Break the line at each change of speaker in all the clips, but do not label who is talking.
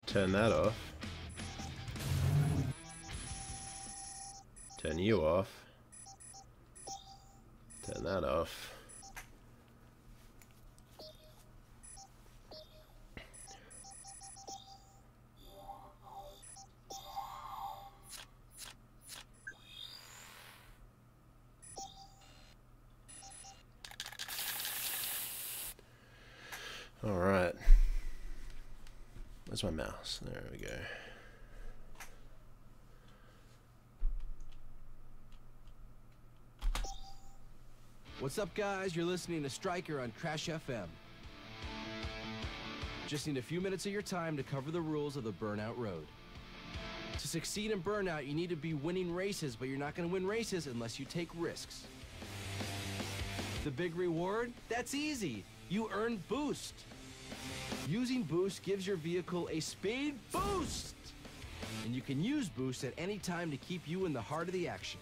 Turn that off. Turn you off. Turn that off. All right. Where's my mouse? There we go.
What's up, guys? You're listening to Stryker on Crash FM. Just need a few minutes of your time to cover the rules of the Burnout Road. To succeed in Burnout, you need to be winning races, but you're not going to win races unless you take risks. The big reward? That's easy. You earn Boost. Using Boost gives your vehicle a speed boost. And you can use Boost at any time to keep you in the heart of the action.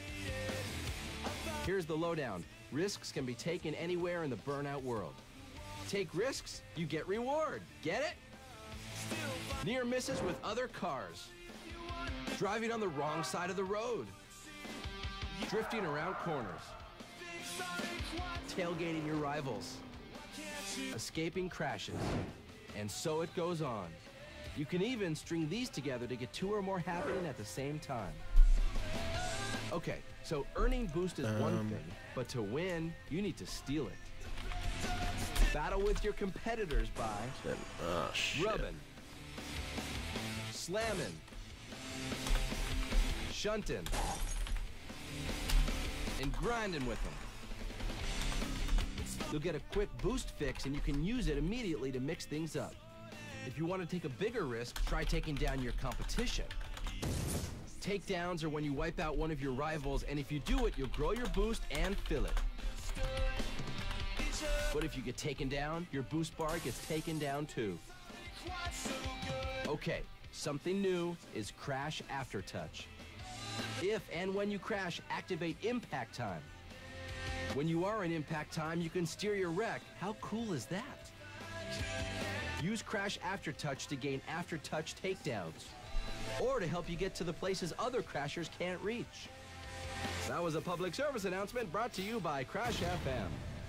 Here's the lowdown. Risks can be taken anywhere in the Burnout world. Take risks, you get reward. Get it? Near misses with other cars. Driving on the wrong side of the road. Drifting around corners. Tailgating your rivals. Escaping crashes. And so it goes on. You can even string these together to get 2 or more happening at the same time. Okay, so earning Boost is one thing, but to win, you need to steal it. Battle with your competitors by rubbing, slamming, shunting, and grinding with them. You'll get a quick boost fix, and you can use it immediately to mix things up. If you want to take a bigger risk, try taking down your competition. Takedowns are when you wipe out one of your rivals, and if you do it, you'll grow your boost and fill it. But if you get taken down, your boost bar gets taken down too. Okay, something new is Crash Aftertouch. If and when you crash, activate Impact Time. When you are in Impact Time, you can steer your wreck. How cool is that? Use Crash Aftertouch to gain Aftertouch takedowns, or to help you get to the places other crashers can't reach. That was a public service announcement brought to you by Crash FM.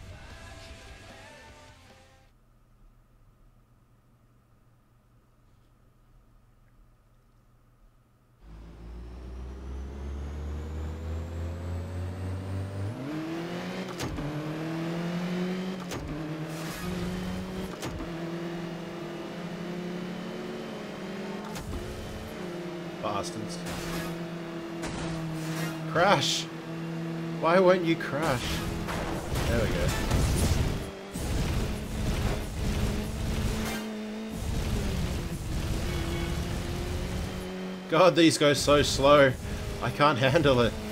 Bastards. Crash! Why won't you crash? There we go. God, these go so slow. I can't handle it.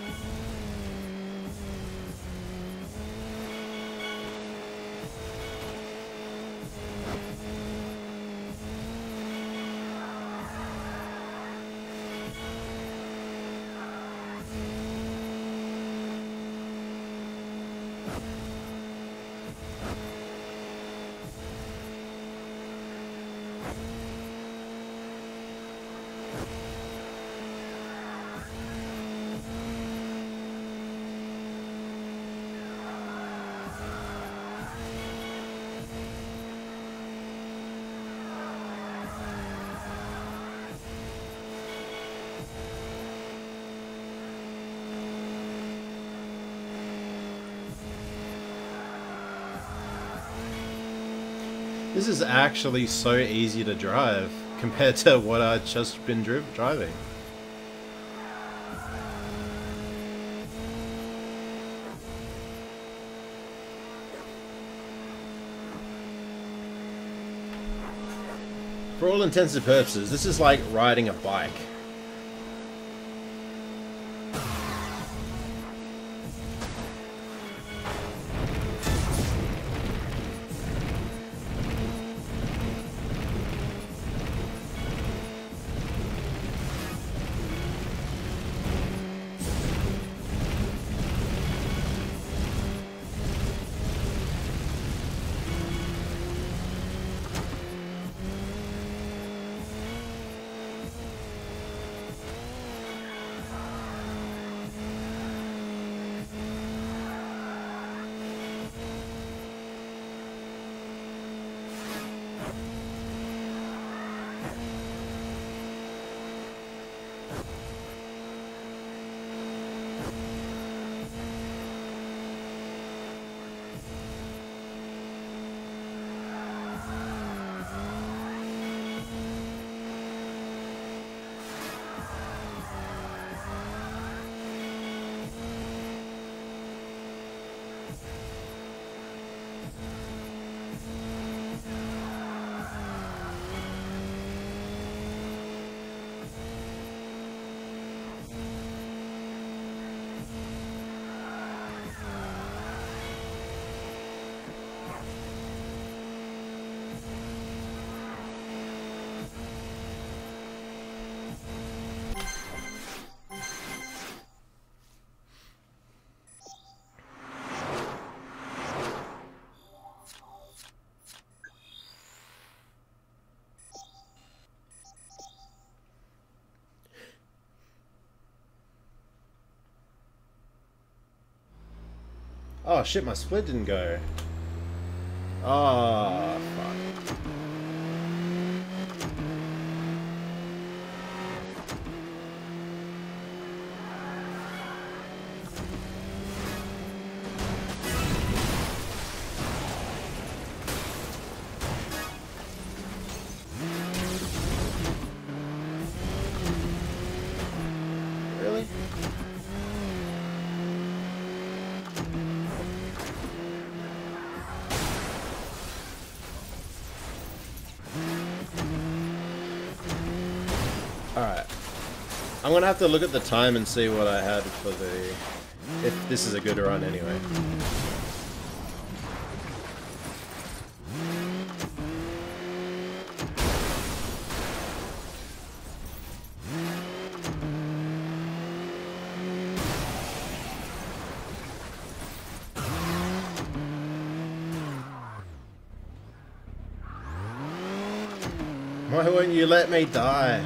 This is actually so easy to drive compared to what I've just been driving. For all intents and purposes, this is like riding a bike. Oh shit, my split didn't go. Oh, fuck. Really? Alright. I'm gonna have to look at the time and see what I had for the... if this is a good run anyway. Why won't you let me die?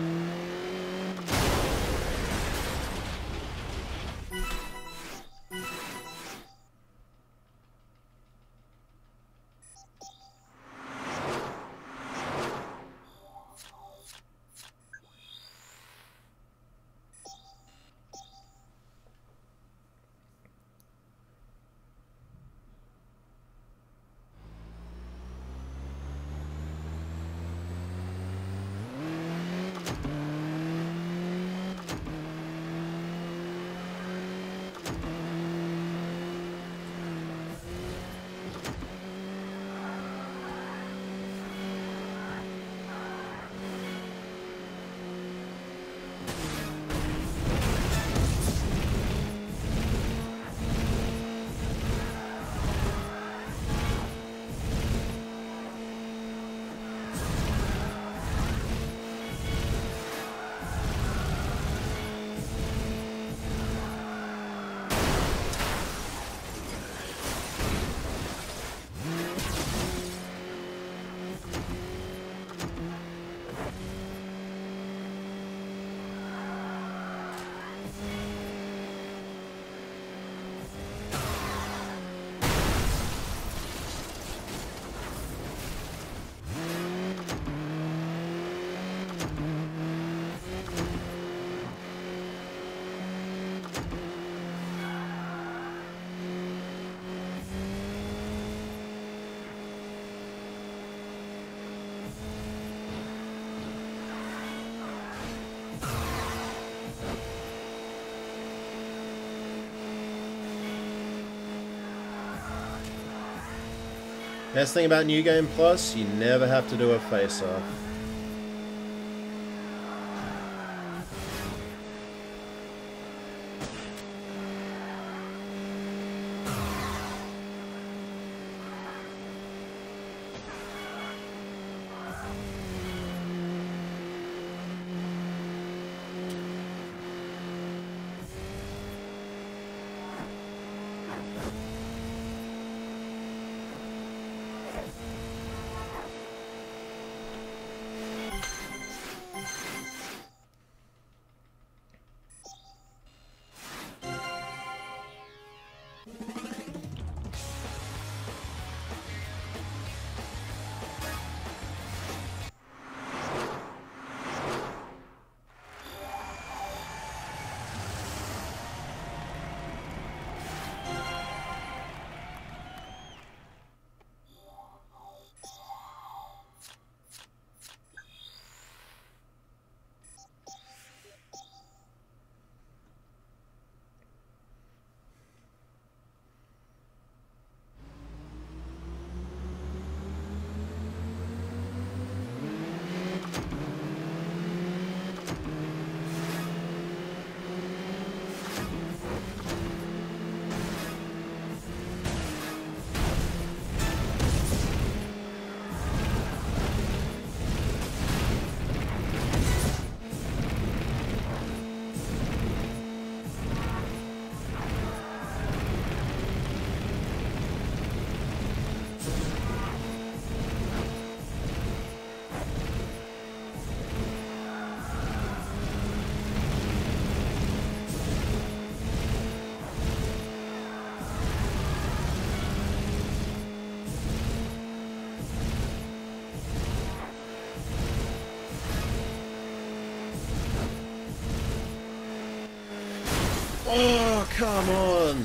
Best thing about New Game Plus, you never have to do a face-off. Oh, come on!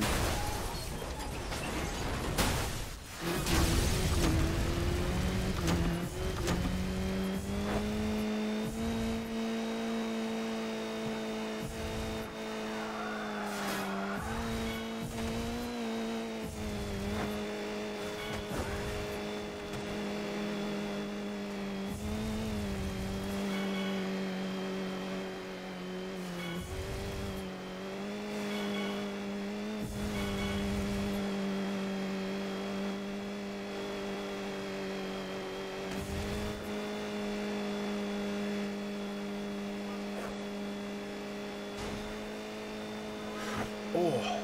Oh.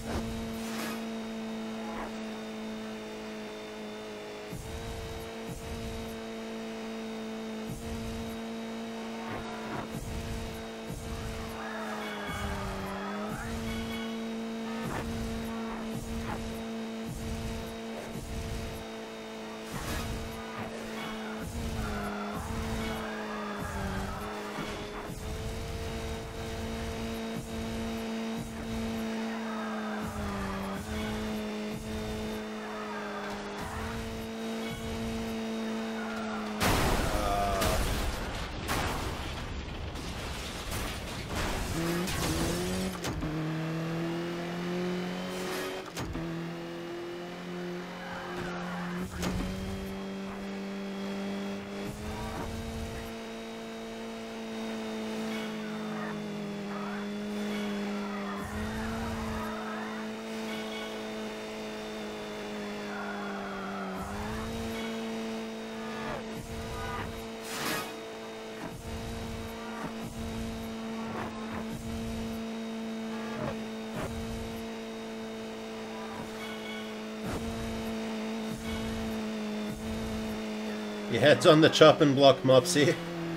Your head's on the chopping block, Mopsy.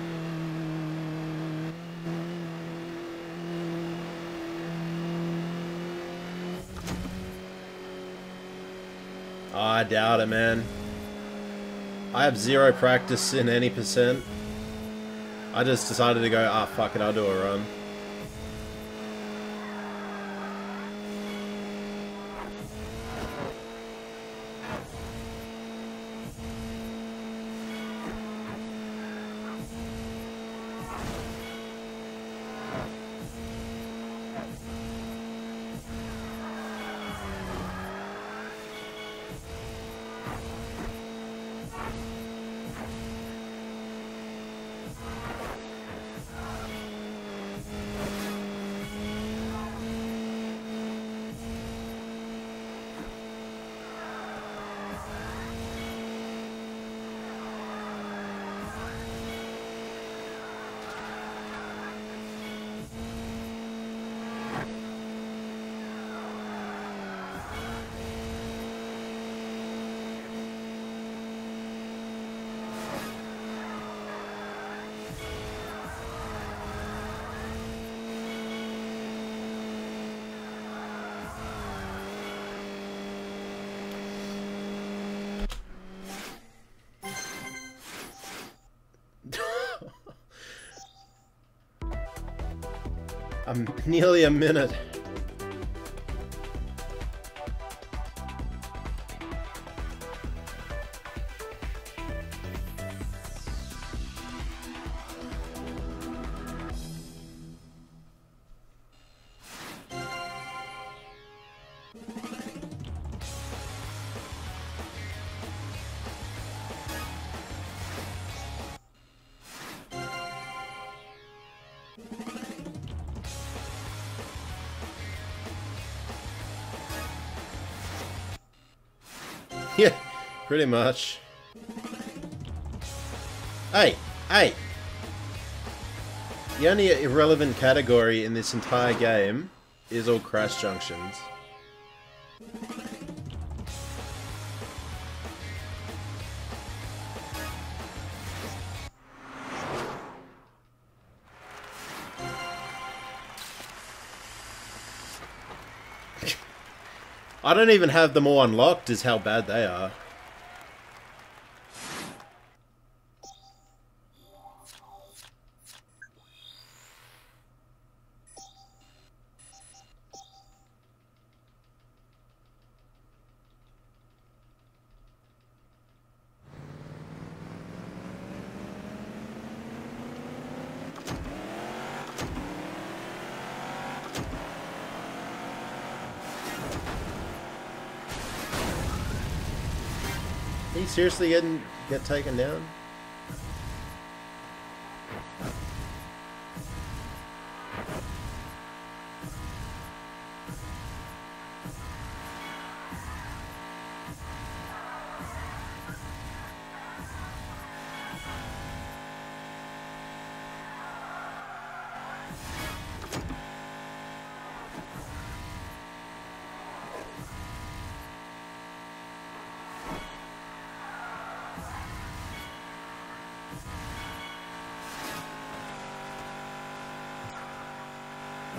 Oh, I doubt it, man. I have zero practice in any percent. I just decided to go, ah, fuck it, I'll do a run. I'm nearly a minute. Yeah, pretty much. Hey, hey! The only irrelevant category in this entire game is all crash junctions. I don't even have them all unlocked, is how bad they are. Are you seriously get taken down?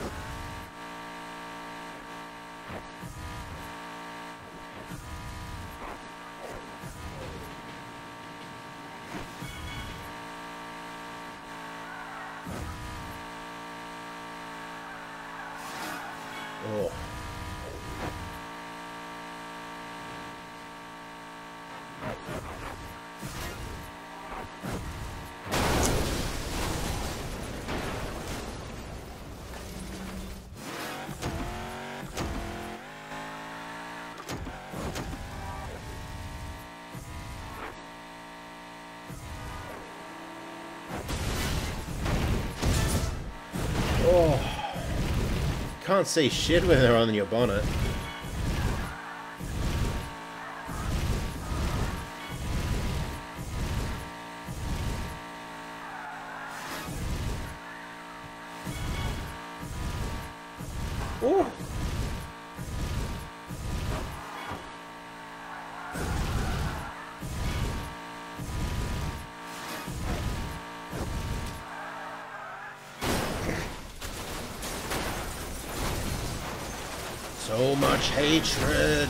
Oh. Oh. Can't see shit when they're on your bonnet. Oh. So much hatred.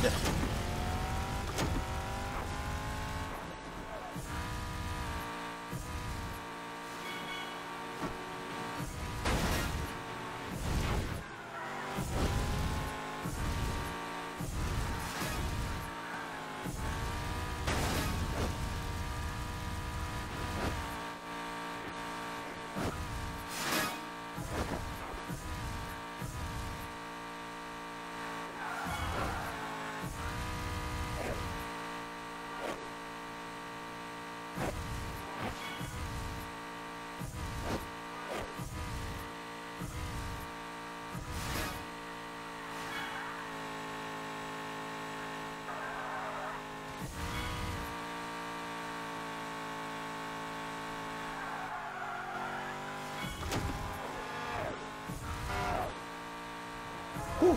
Whew.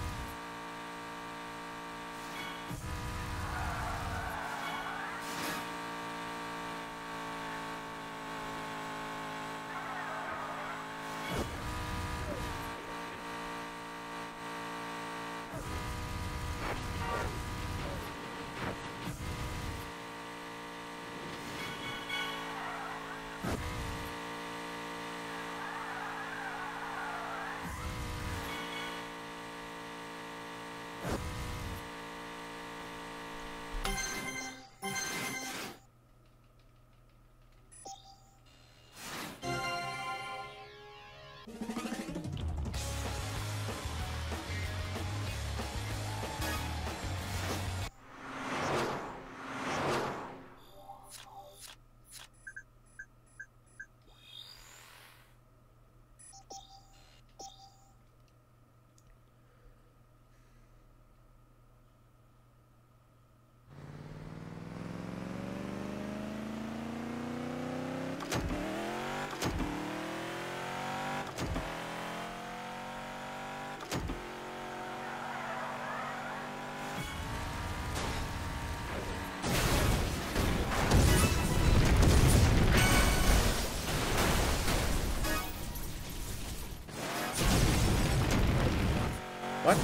What?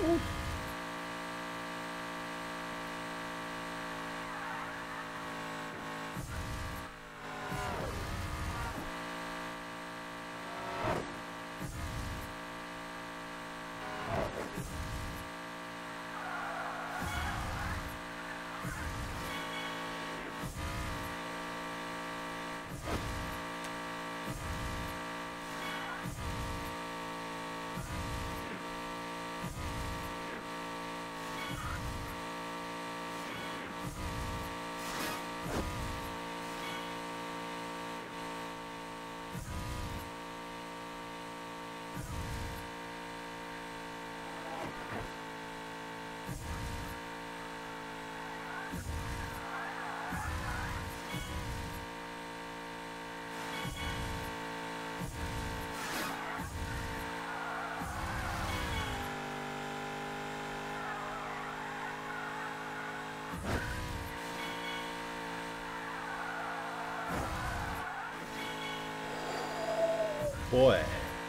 Boy.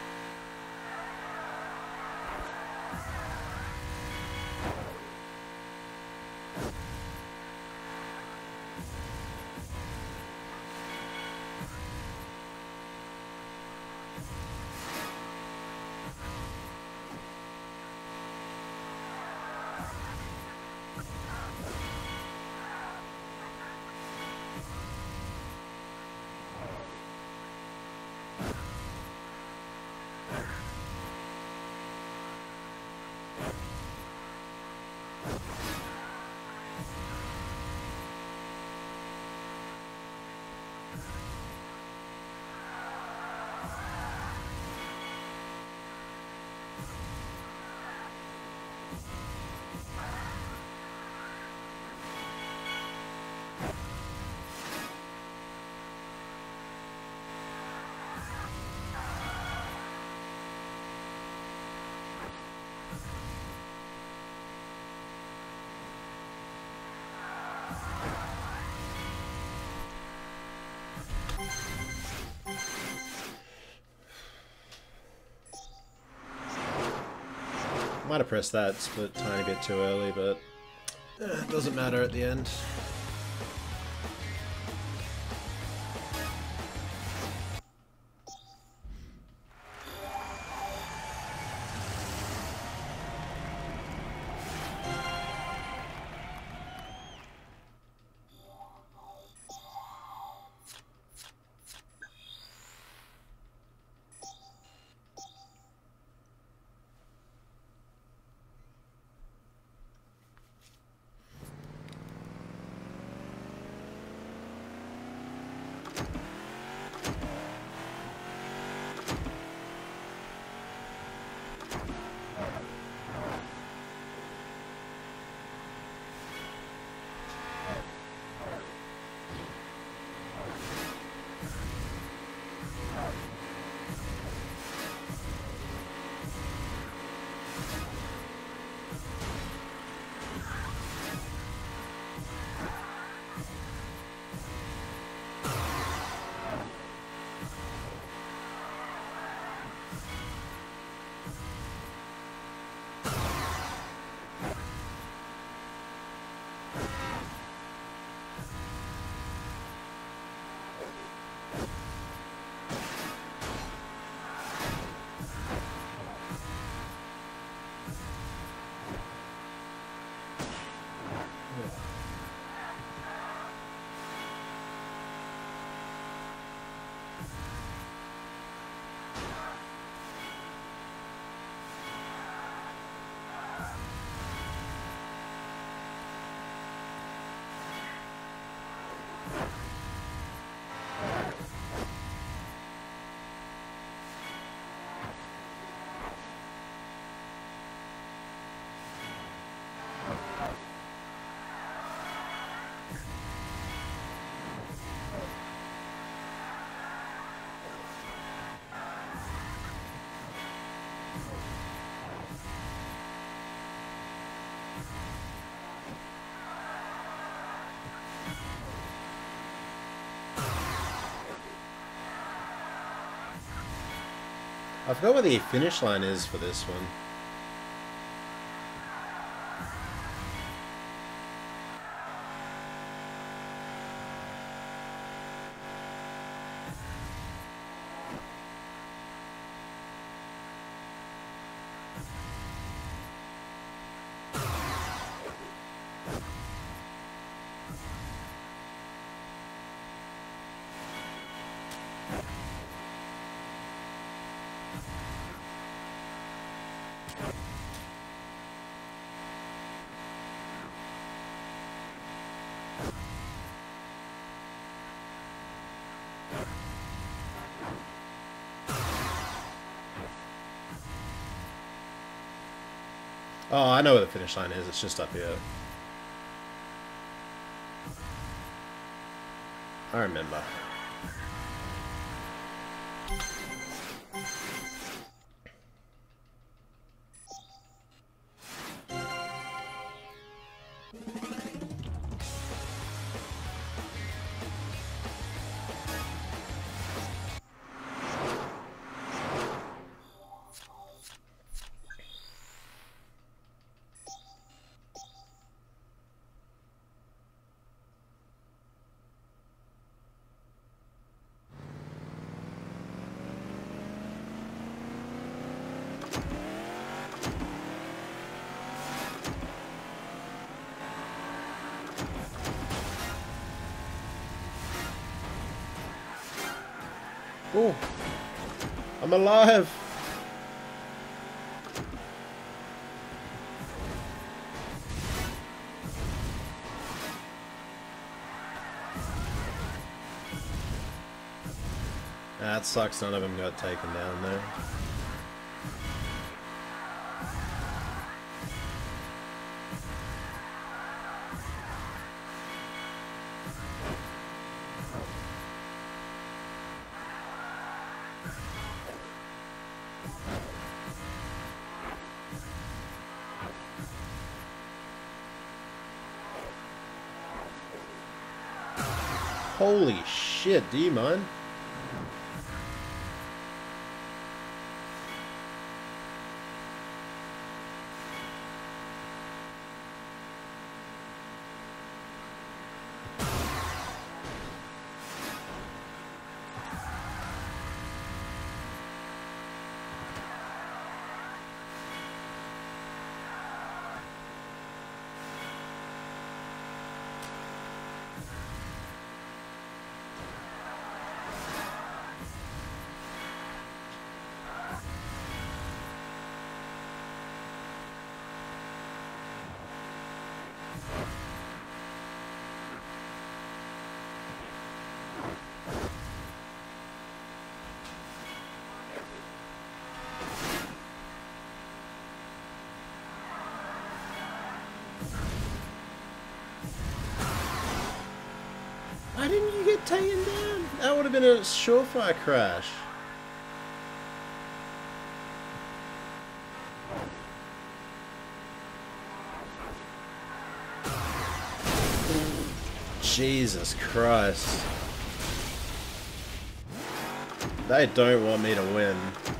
Might have pressed that split tiny bit too early, but it doesn't matter at the end. I forgot where the finish line is for this one. Oh, I know where the finish line is. It's just up here. I remember. Oh, I'm alive. That sucks, none of them got taken down there. Holy shit, do you mind? Why didn't you get taken down? That would have been a surefire crash. Jesus Christ. They don't want me to win.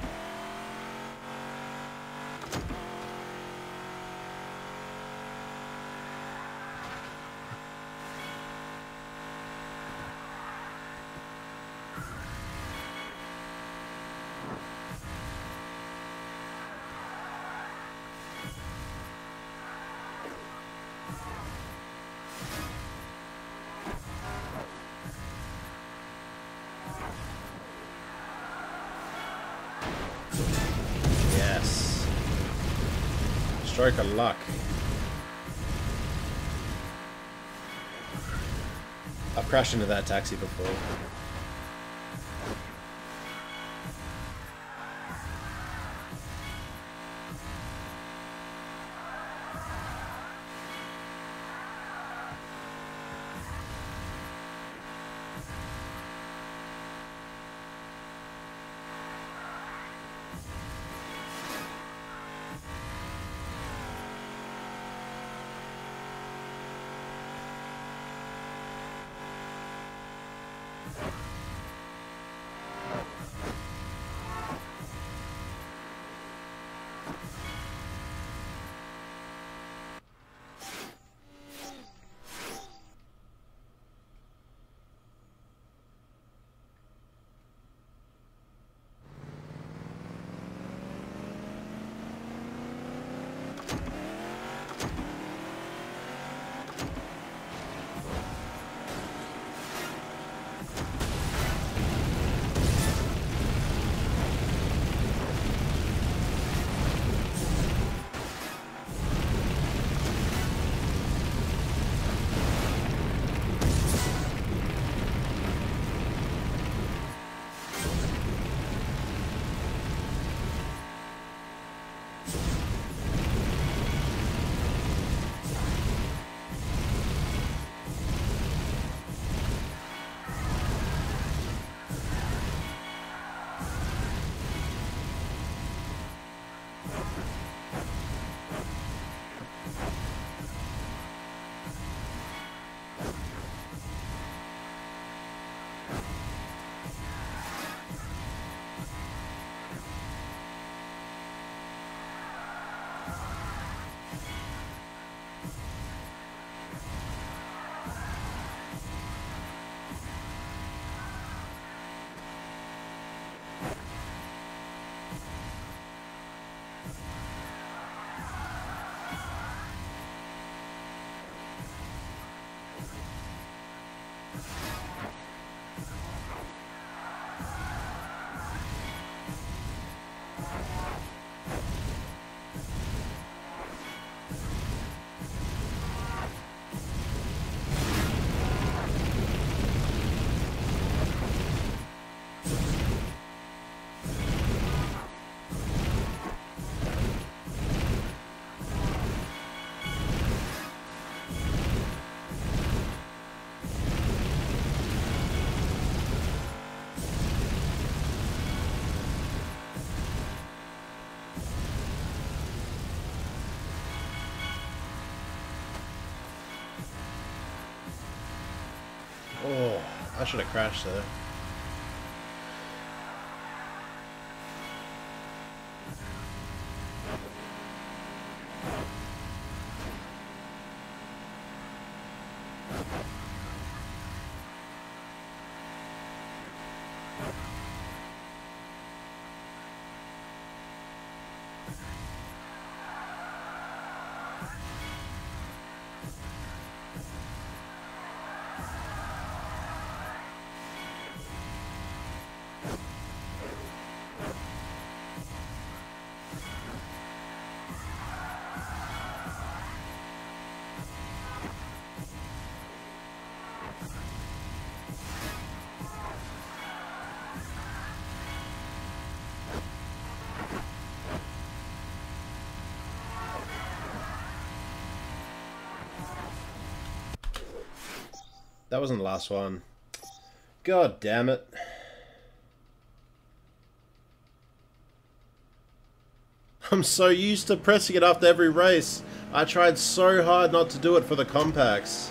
Yes. Stroke of luck. I've crashed into that taxi before. Oh, I should have crashed there. That wasn't the last one. God damn it. I'm so used to pressing it after every race. I tried so hard not to do it for the compacts.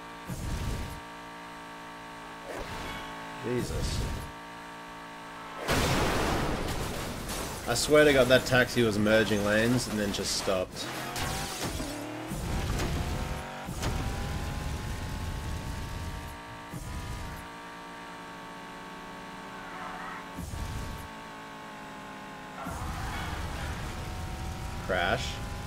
Jesus. I swear to God, that taxi was merging lanes and then just stopped. Crash.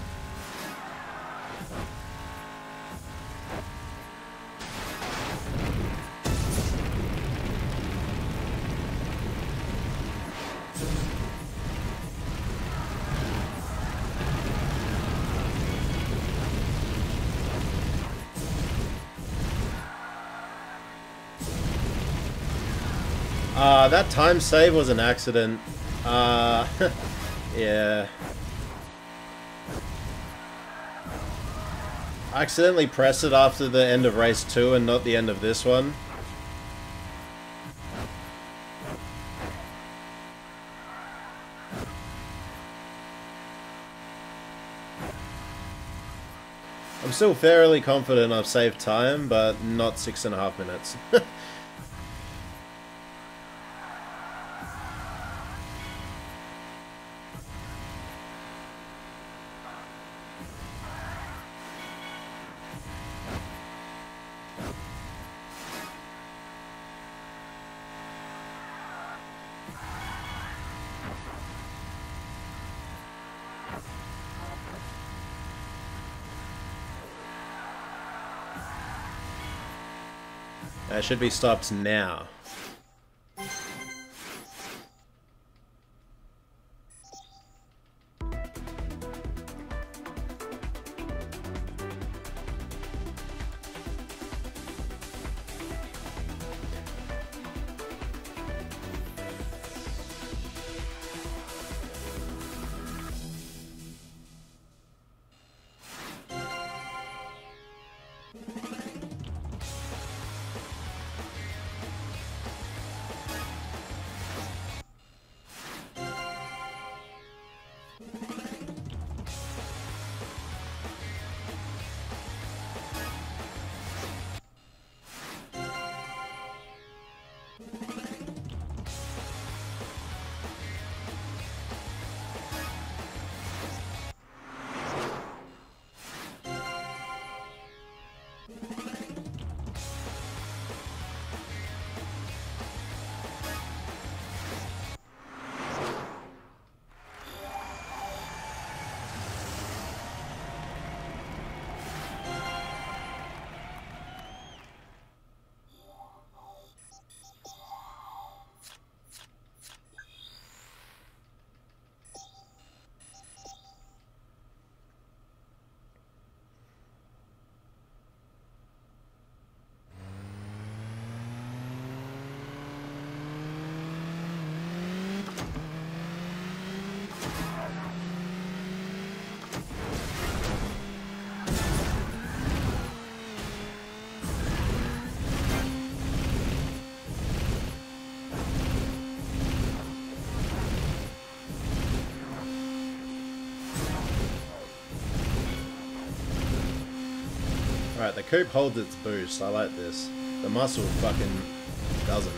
That time save was an accident. Yeah. I accidentally pressed it after the end of race 2 and not the end of this one. I'm still fairly confident I've saved time, but not 6.5 minutes. It should be stopped now. Alright, the coupe holds its boost. I like this. The muscle fucking doesn't.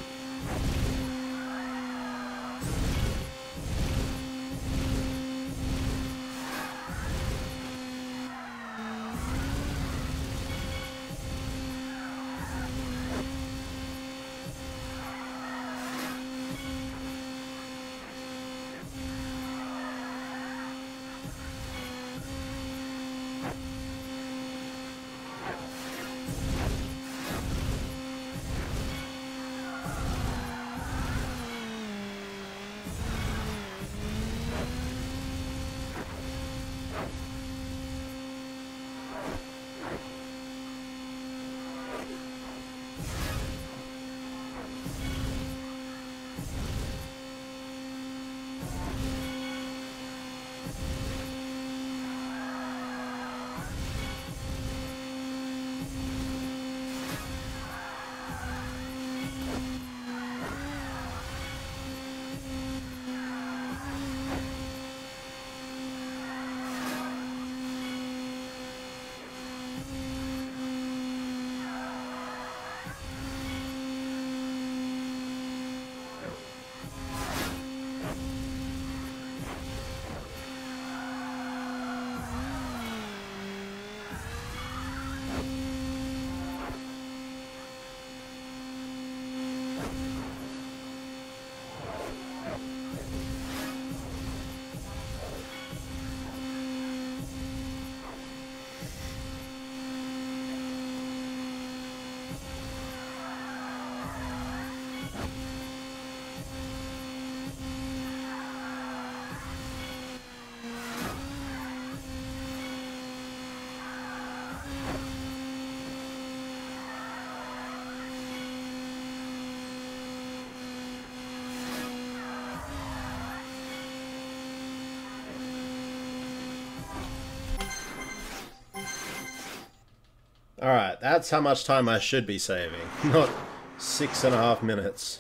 Alright, that's how much time I should be saving. Not 6.5 minutes.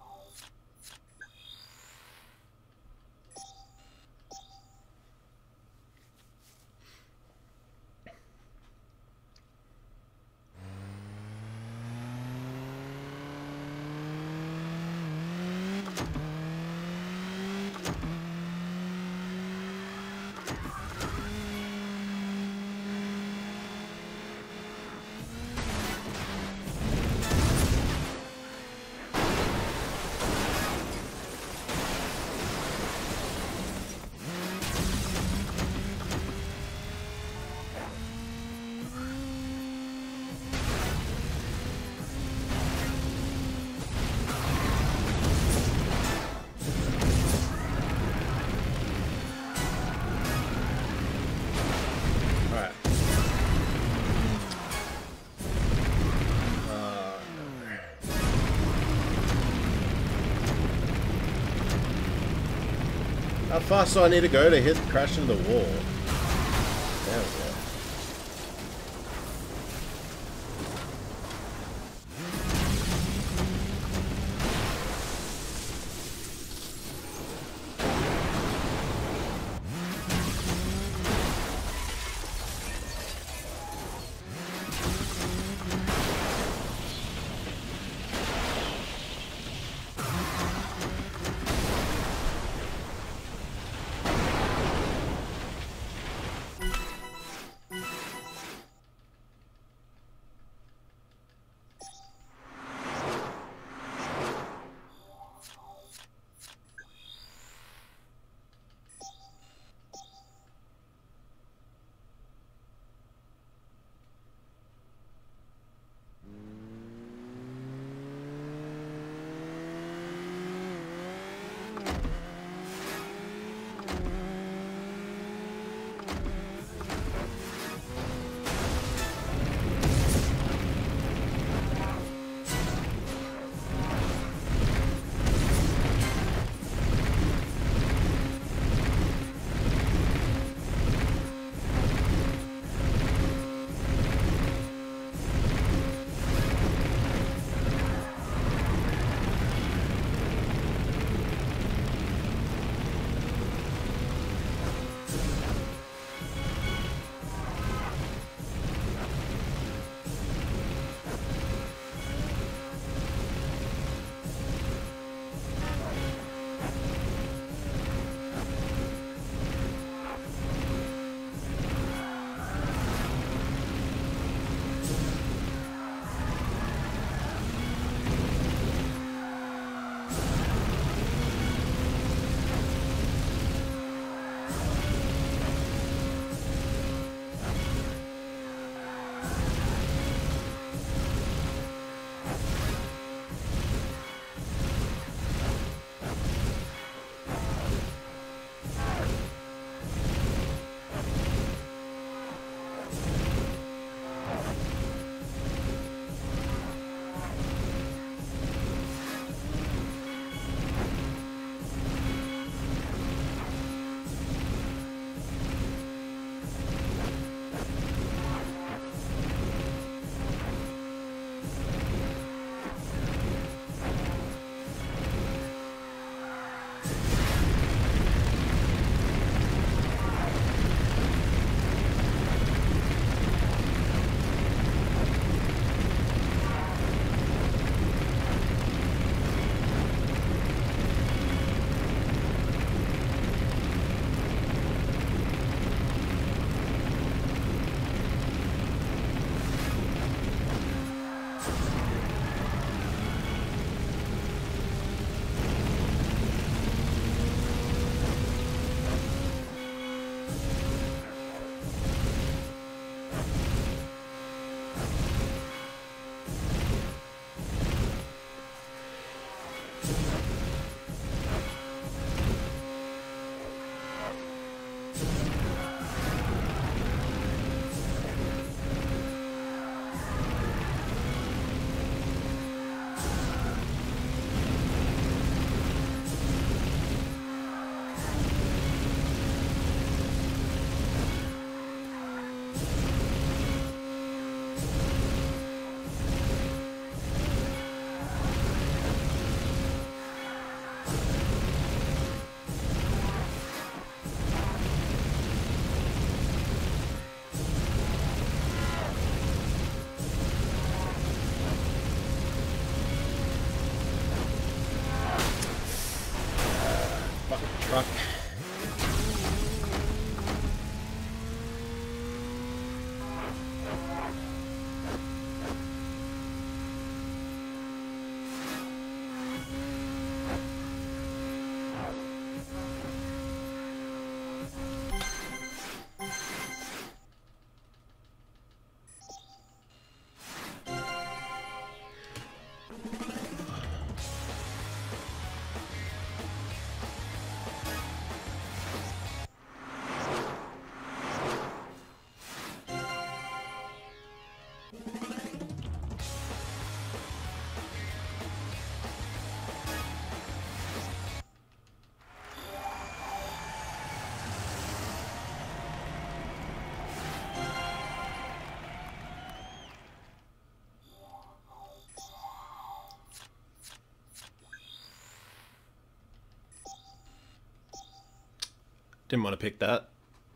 How fast do I need to go to crash into the wall? There we go. fucking truck. Didn't want to pick that.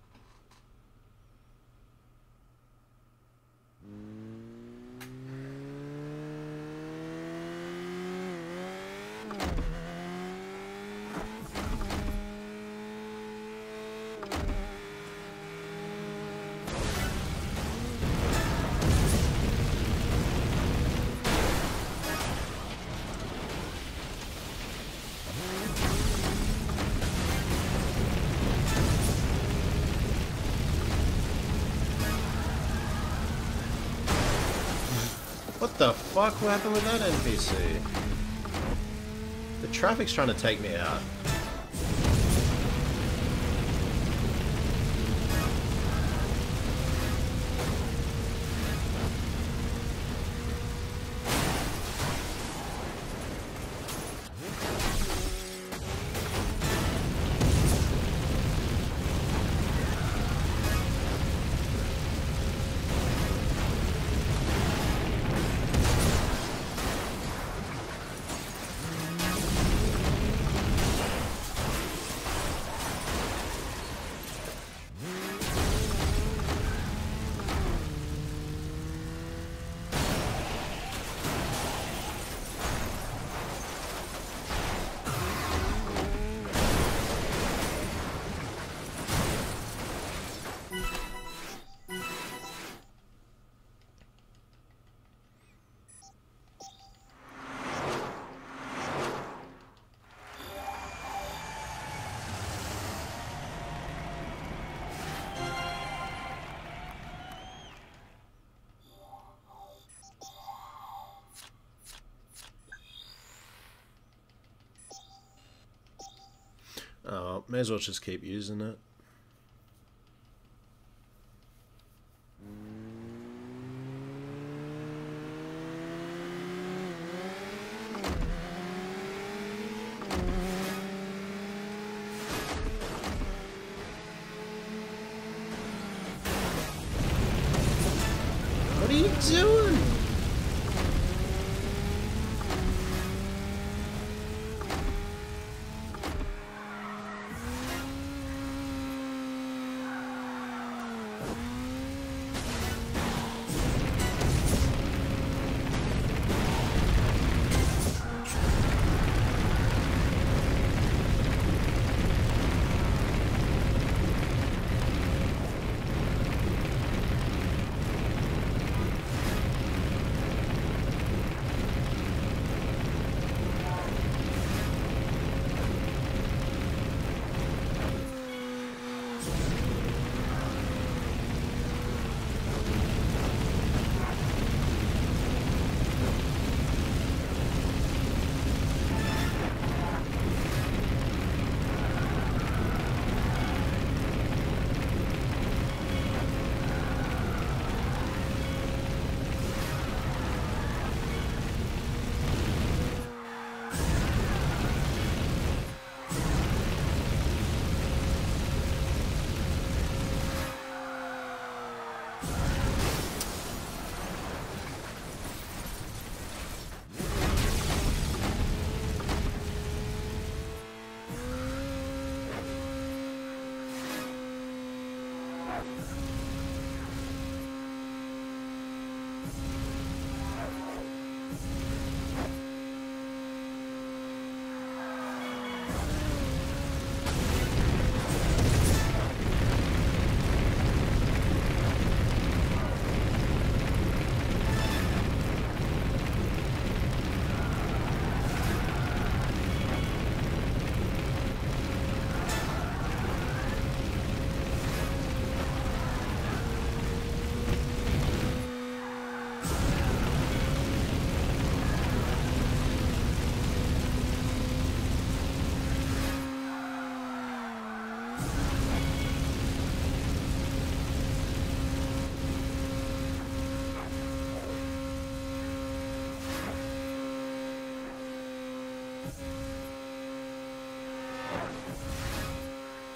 What the fuck? What happened with that NPC? The traffic's trying to take me out. Oh, may as well just keep using it. What are you doing?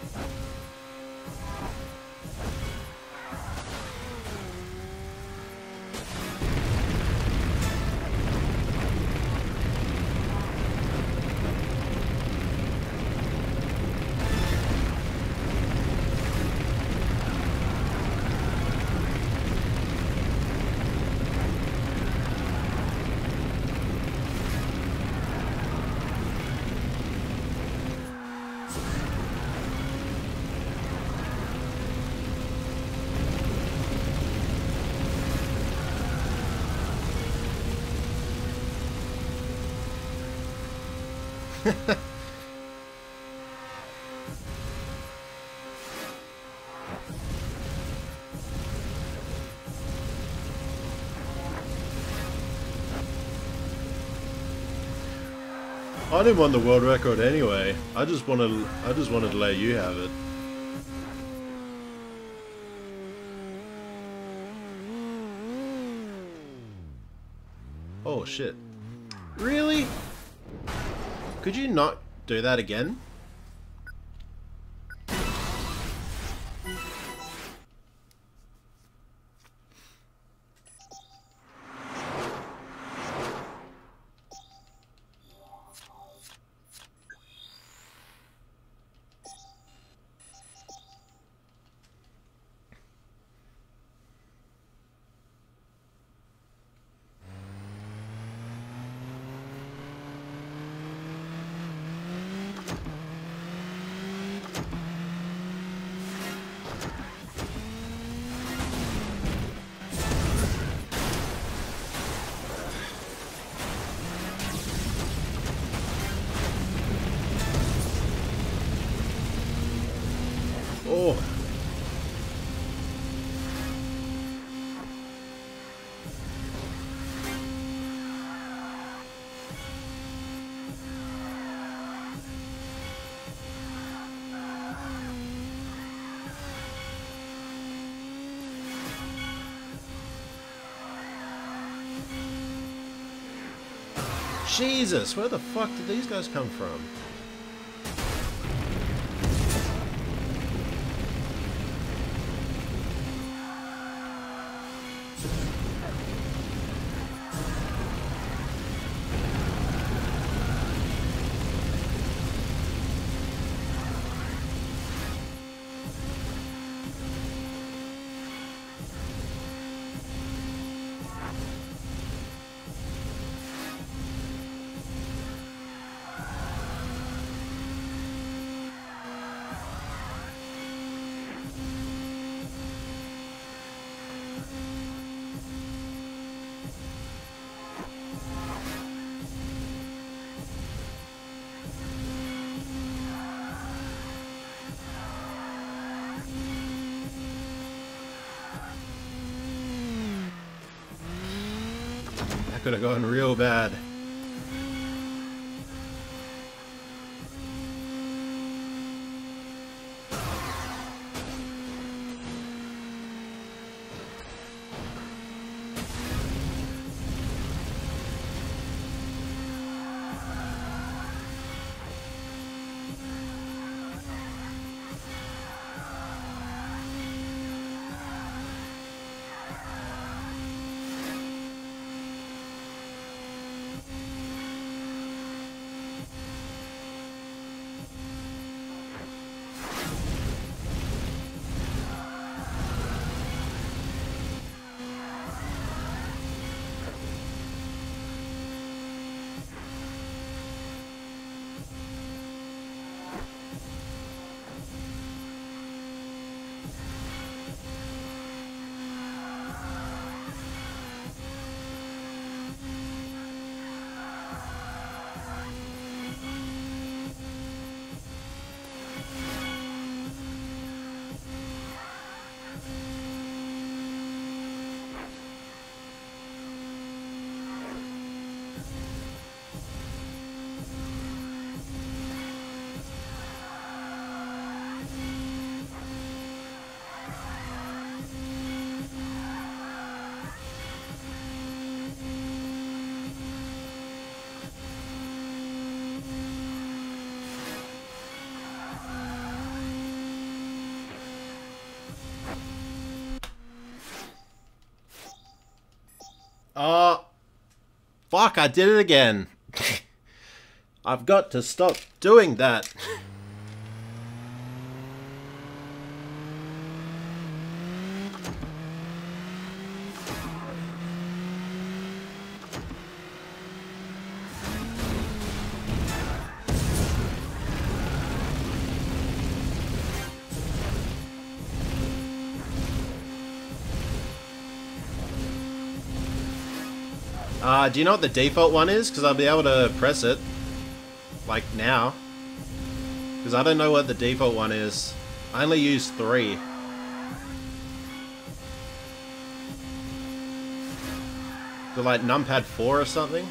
I didn't want the world record anyway. I just wanted to let you have it. Oh shit. Really? Could you not do that again? Oh. Jesus, where the fuck did these guys come from? That could have gone real bad. Fuck, I did it again. I've got to stop doing that. Do you know what the default one is? Because I'll be able to press it. Like, now. Because I don't know what the default one is. I only use 3. So like numpad 4 or something?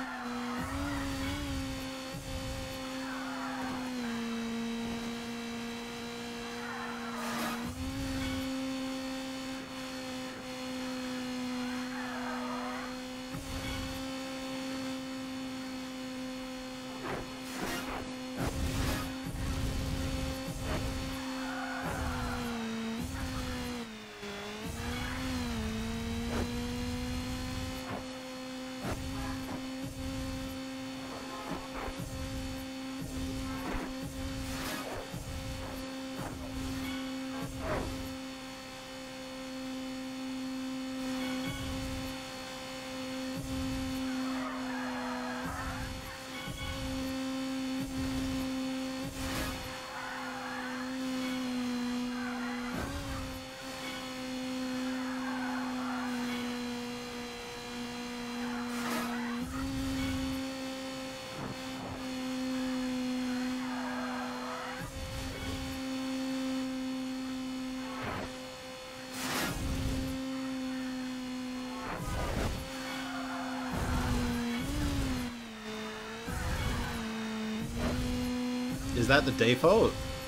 Is that the default?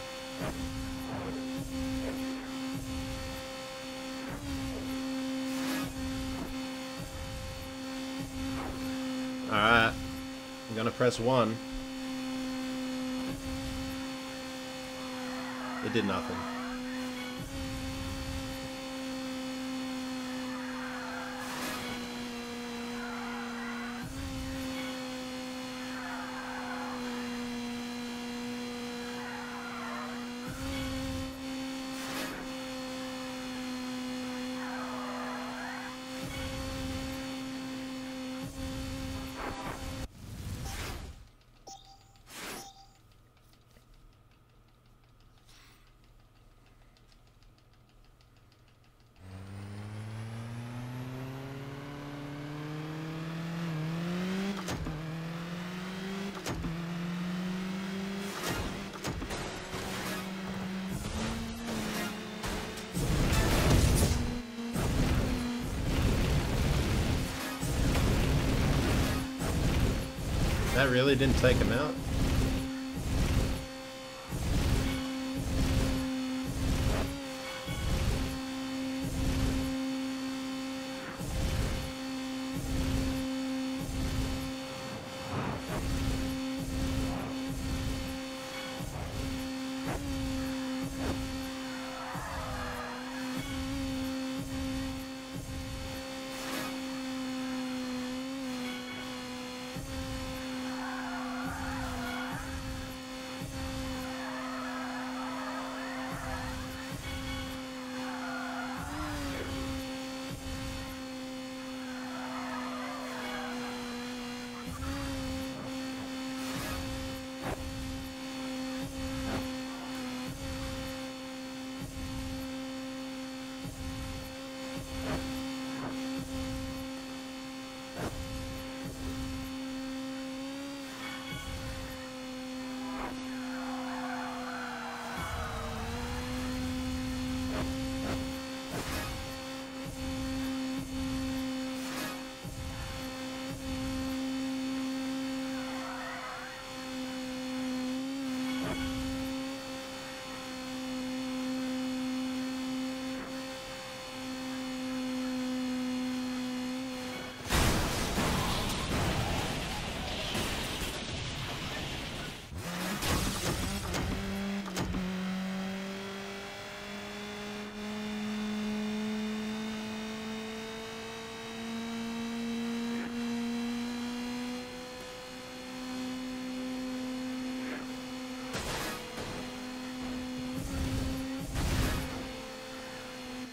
Alright. I'm gonna press 1. It did nothing. That really didn't take him out?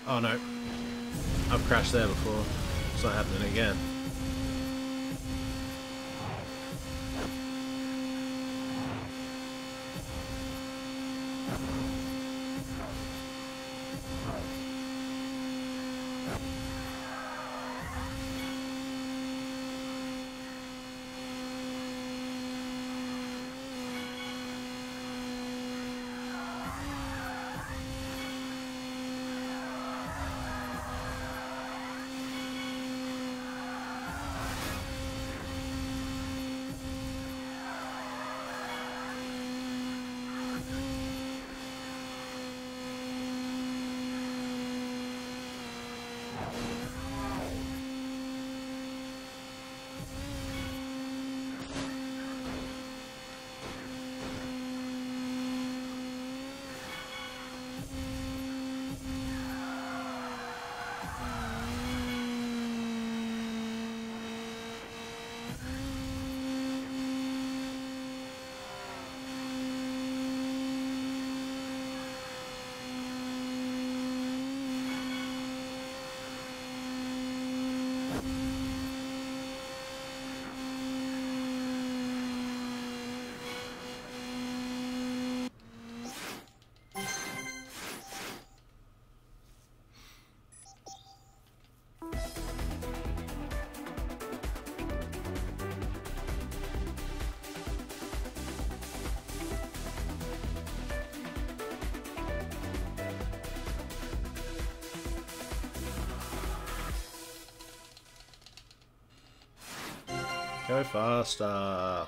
Oh no. I've crashed there before. It's not happening again. Go faster.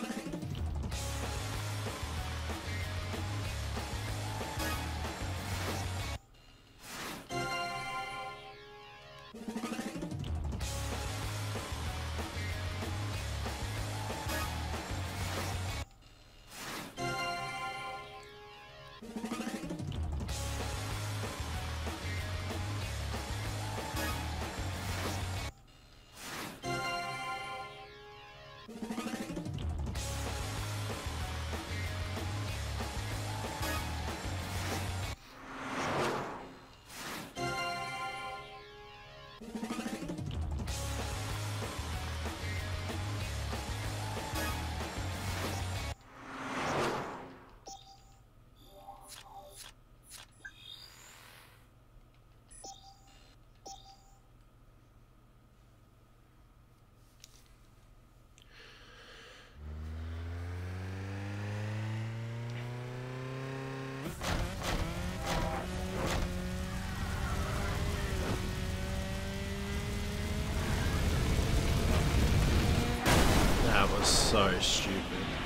So stupid.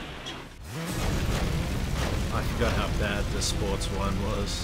I forgot how bad the sports one was.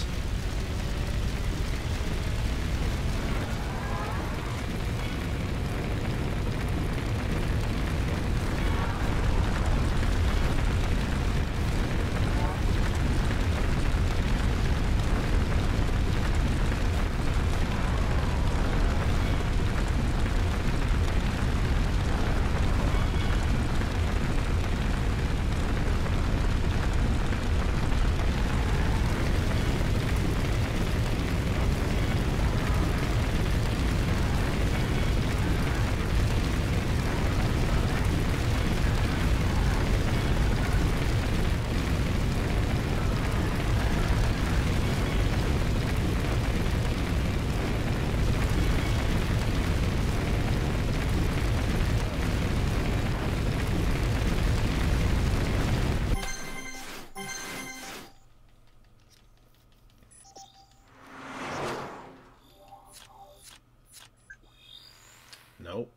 Nope.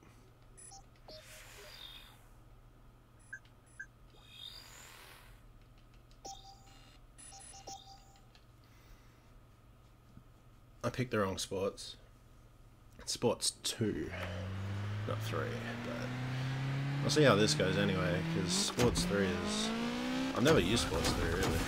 I picked the wrong sports. It's sports 2, not 3, but I'll see how this goes anyway, because sports 3 is... I've never used sports 3 really.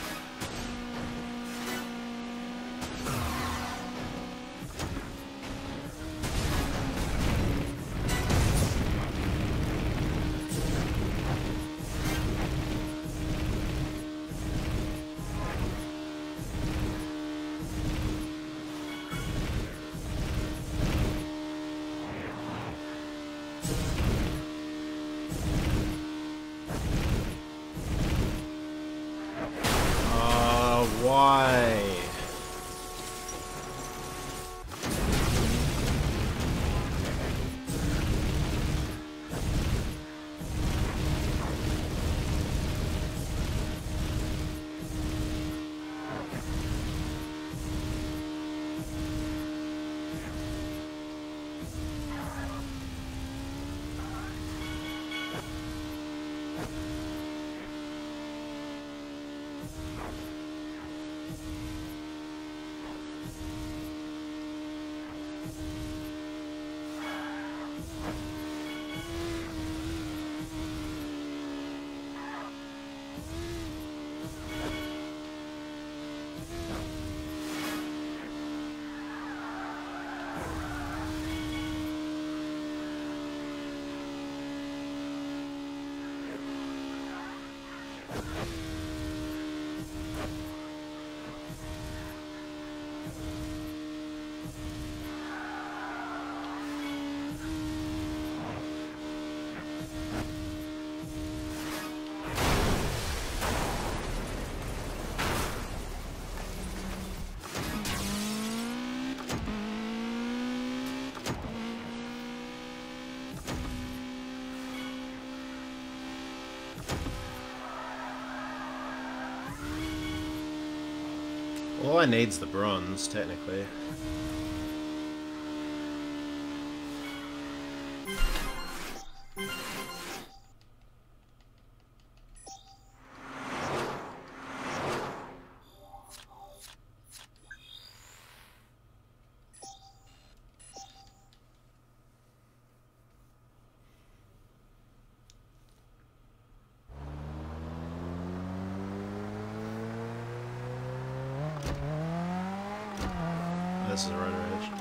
Why? All I need's the bronze, technically. This is a road rage.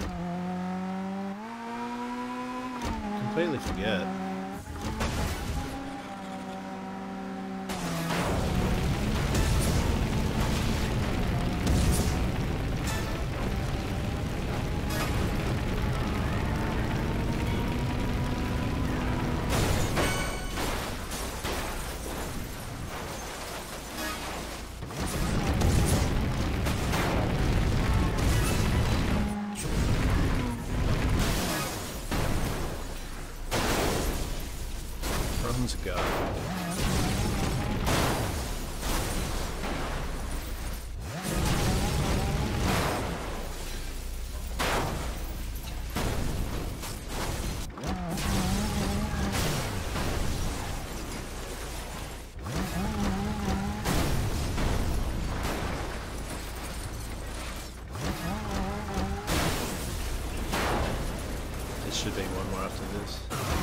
Completely forget. Go. It should be one more after this.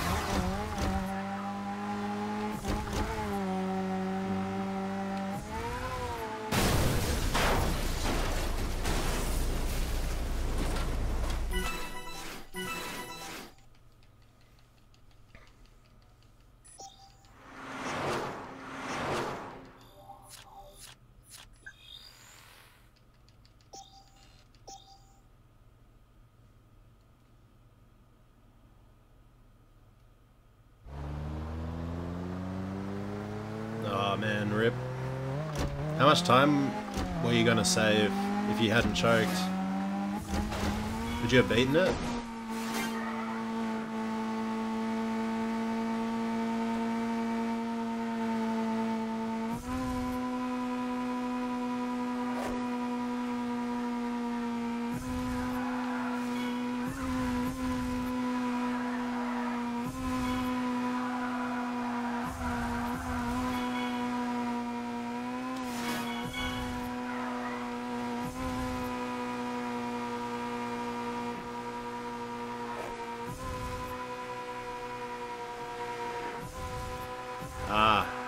Oh man, rip. How much time were you gonna save if you hadn't choked? Would you have beaten it? Ah.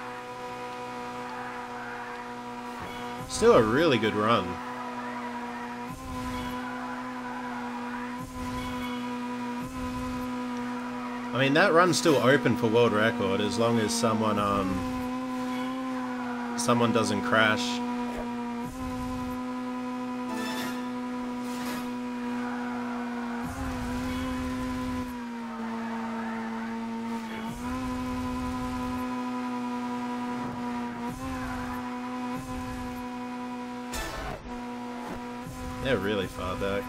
Still a really good run. I mean, that run's still open for world record as long as someone doesn't crash. They're really far back.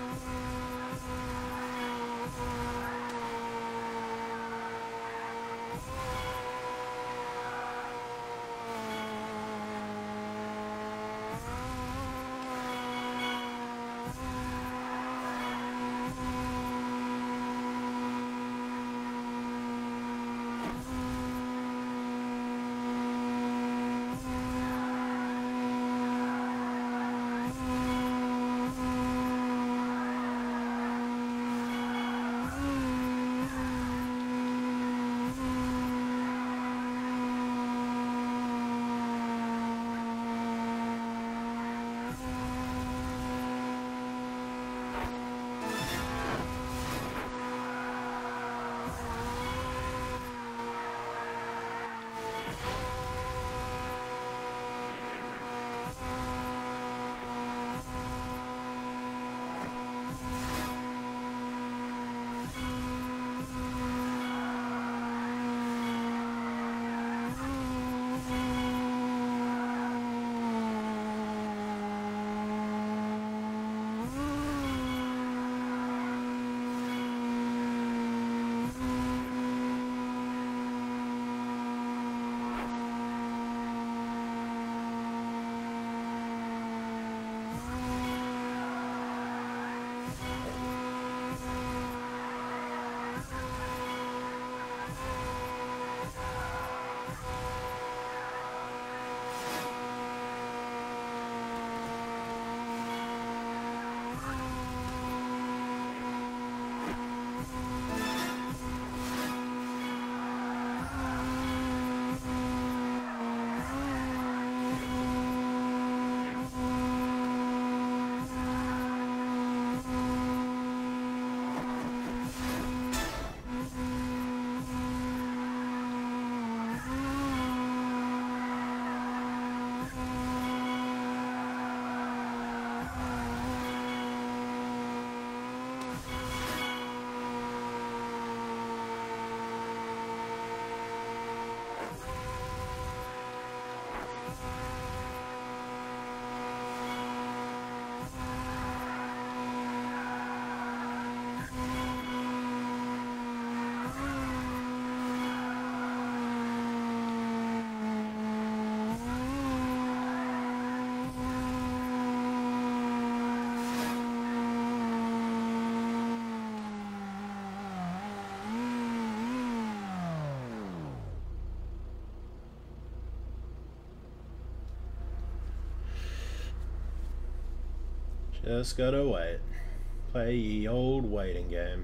Just gotta wait. Play ye old waiting game.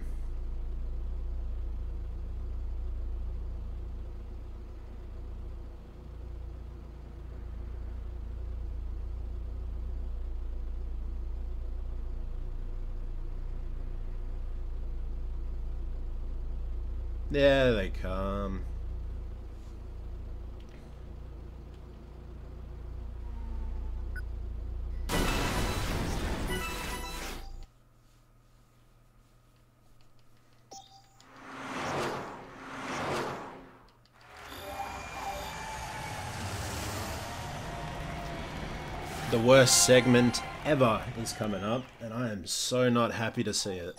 There they come. The worst segment ever is coming up, and I am so not happy to see it.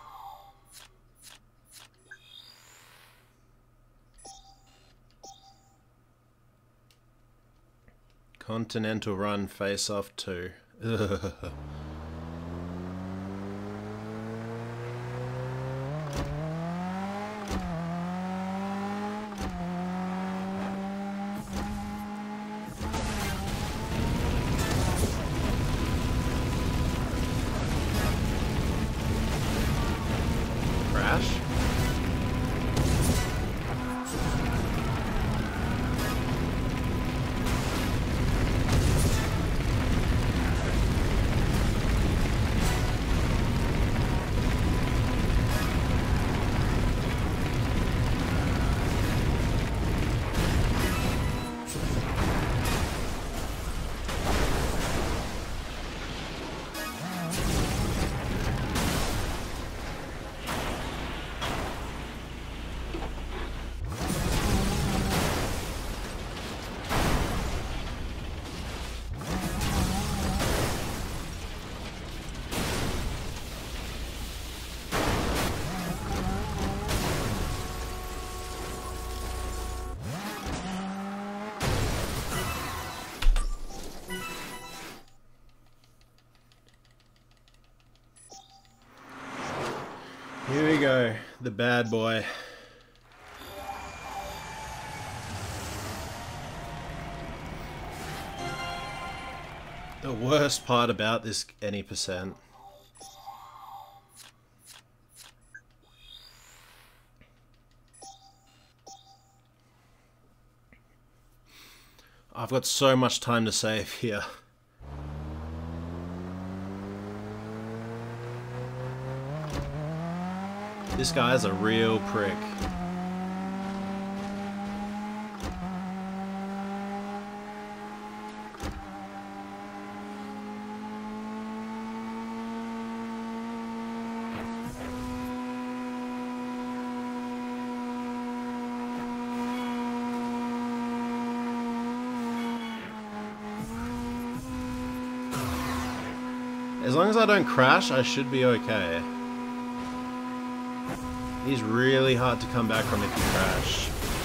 Continental Run Face-Off 2. Ugh. Crash? Here we go, the bad boy. The worst part about this any percent. I've got so much time to save here. This guy's a real prick. As long as I don't crash, I should be okay. He's really hard to come back from if you crash.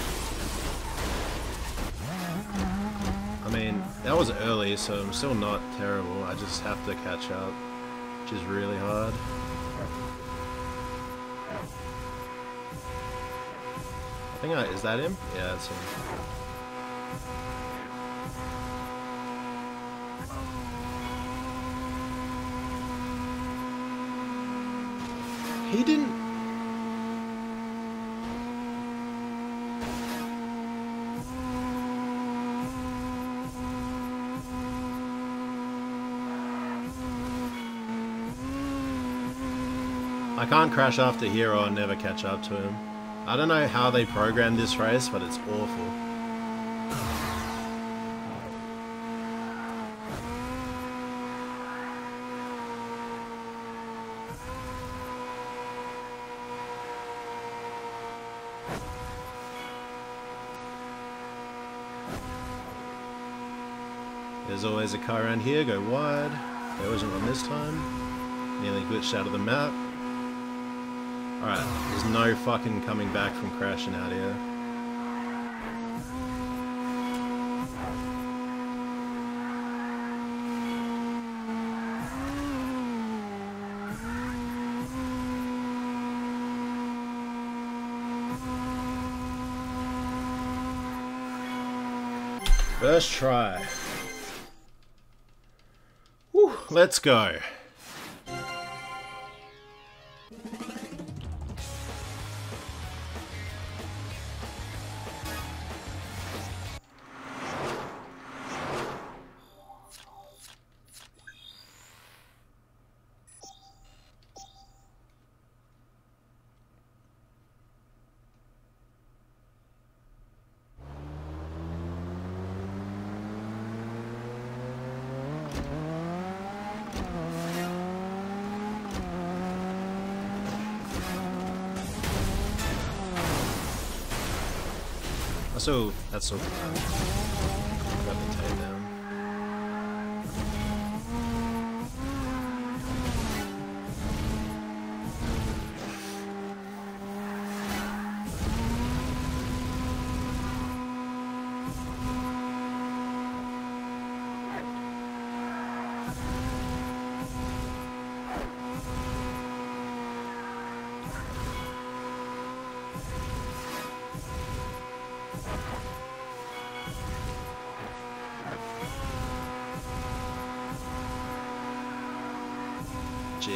I mean, that was early, so I'm still not terrible. I just have to catch up, which is really hard. I think is that him? Yeah, that's him. He didn't... I can't crash after here or I'll never catch up to him. I don't know how they programmed this race, but it's awful. There's always a car around here, go wide. There wasn't one this time. Nearly glitched out of the map. Alright, there's no fucking coming back from crashing out here. First try. Whew, let's go. So that's so got the tape down. G.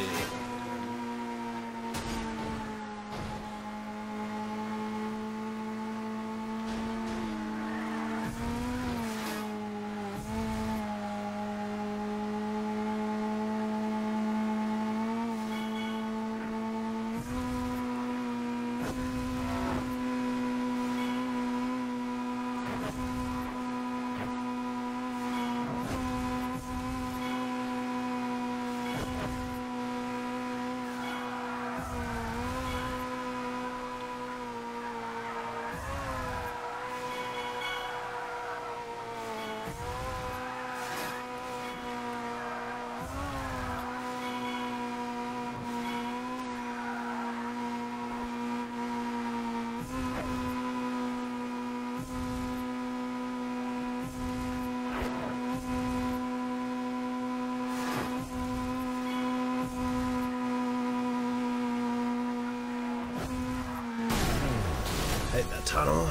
hate that tunnel.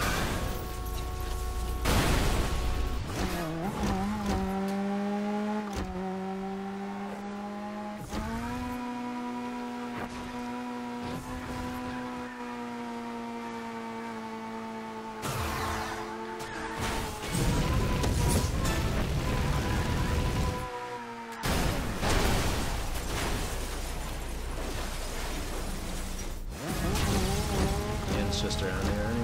It's just around here anyway.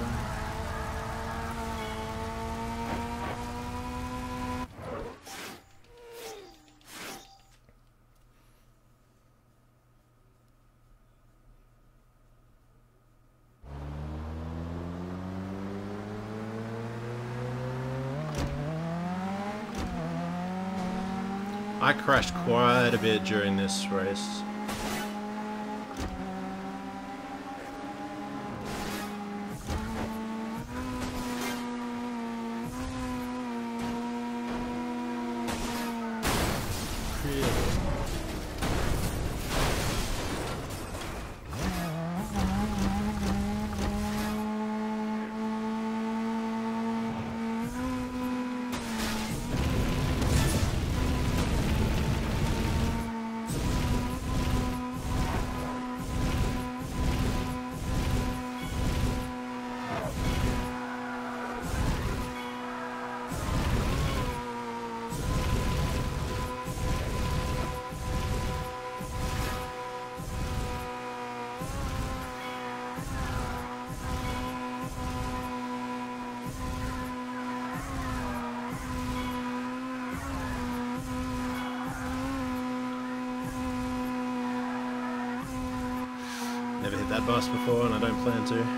I crashed quite a bit during this race. Never hit that boss before, and I don't plan to.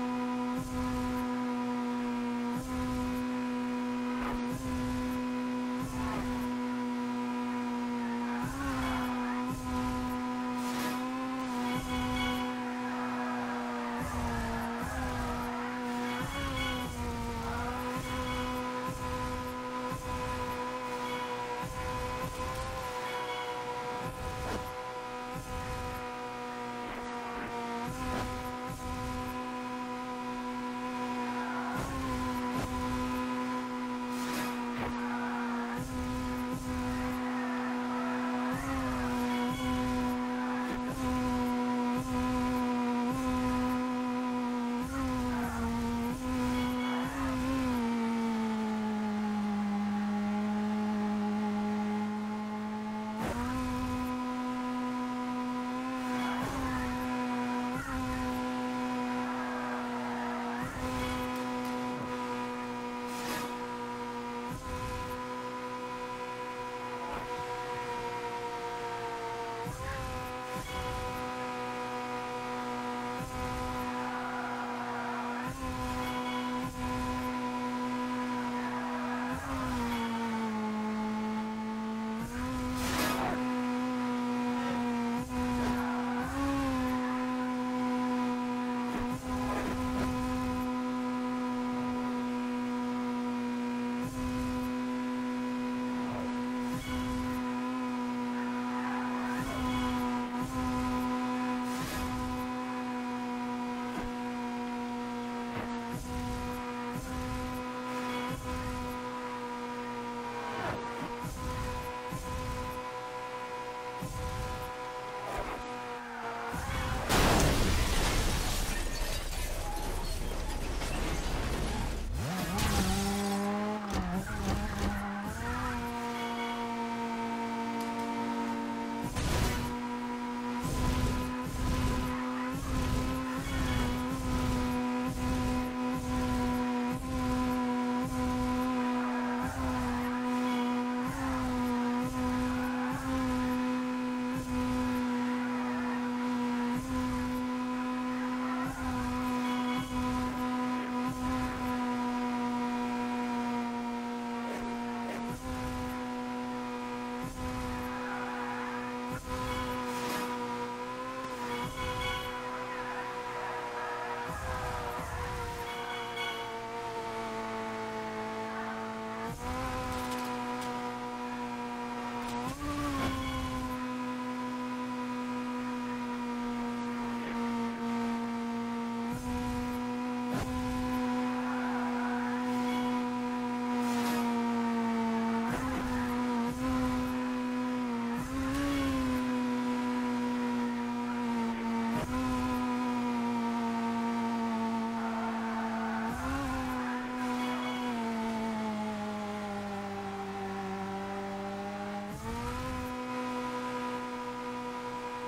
You.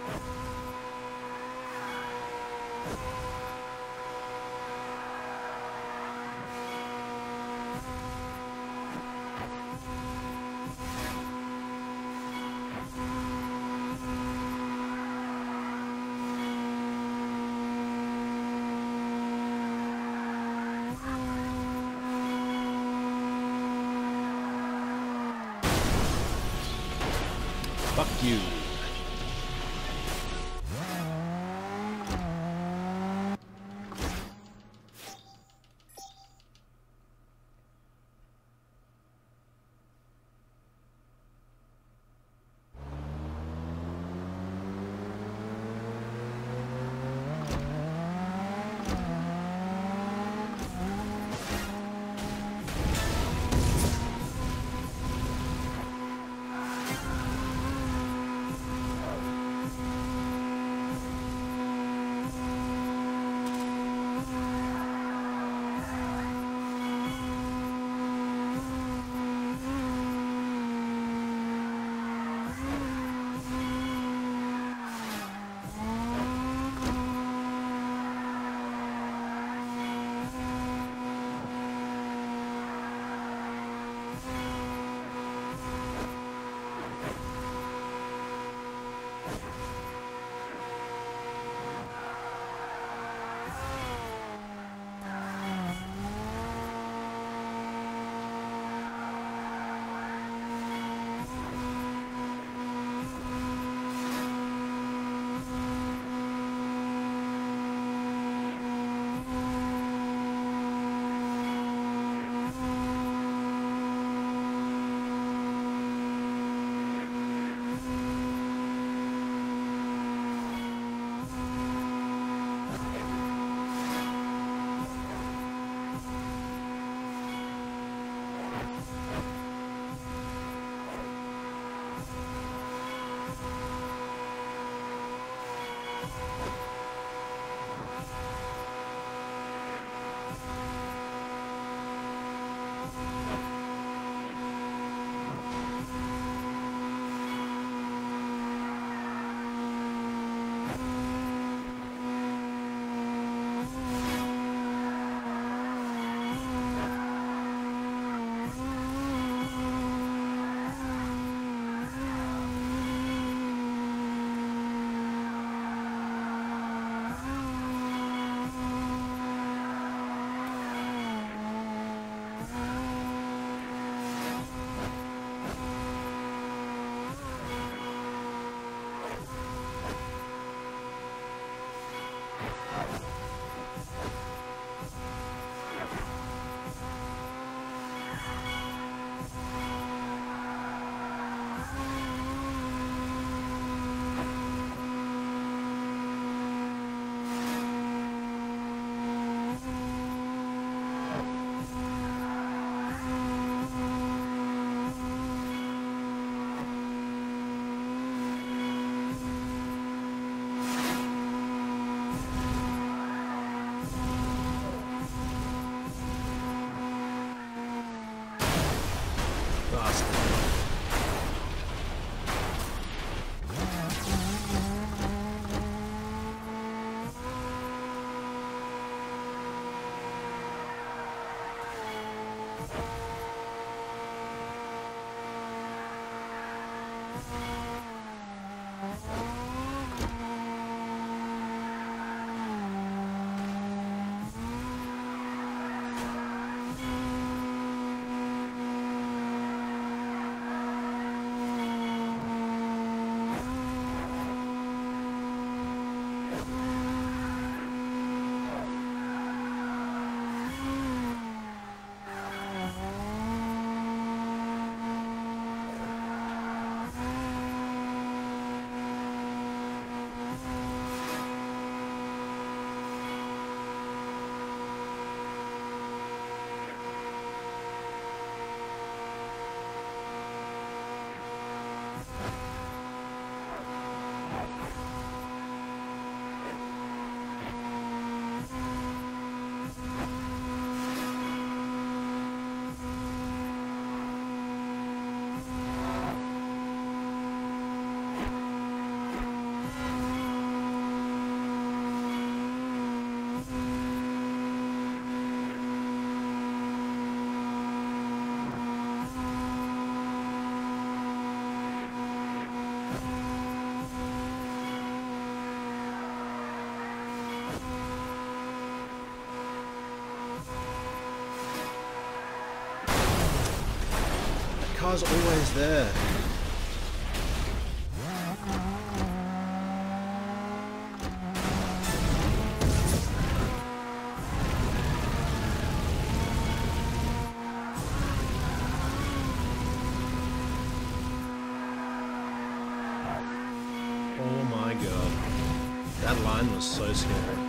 Fuck you. car's always there. Oh my god. That line was so scary.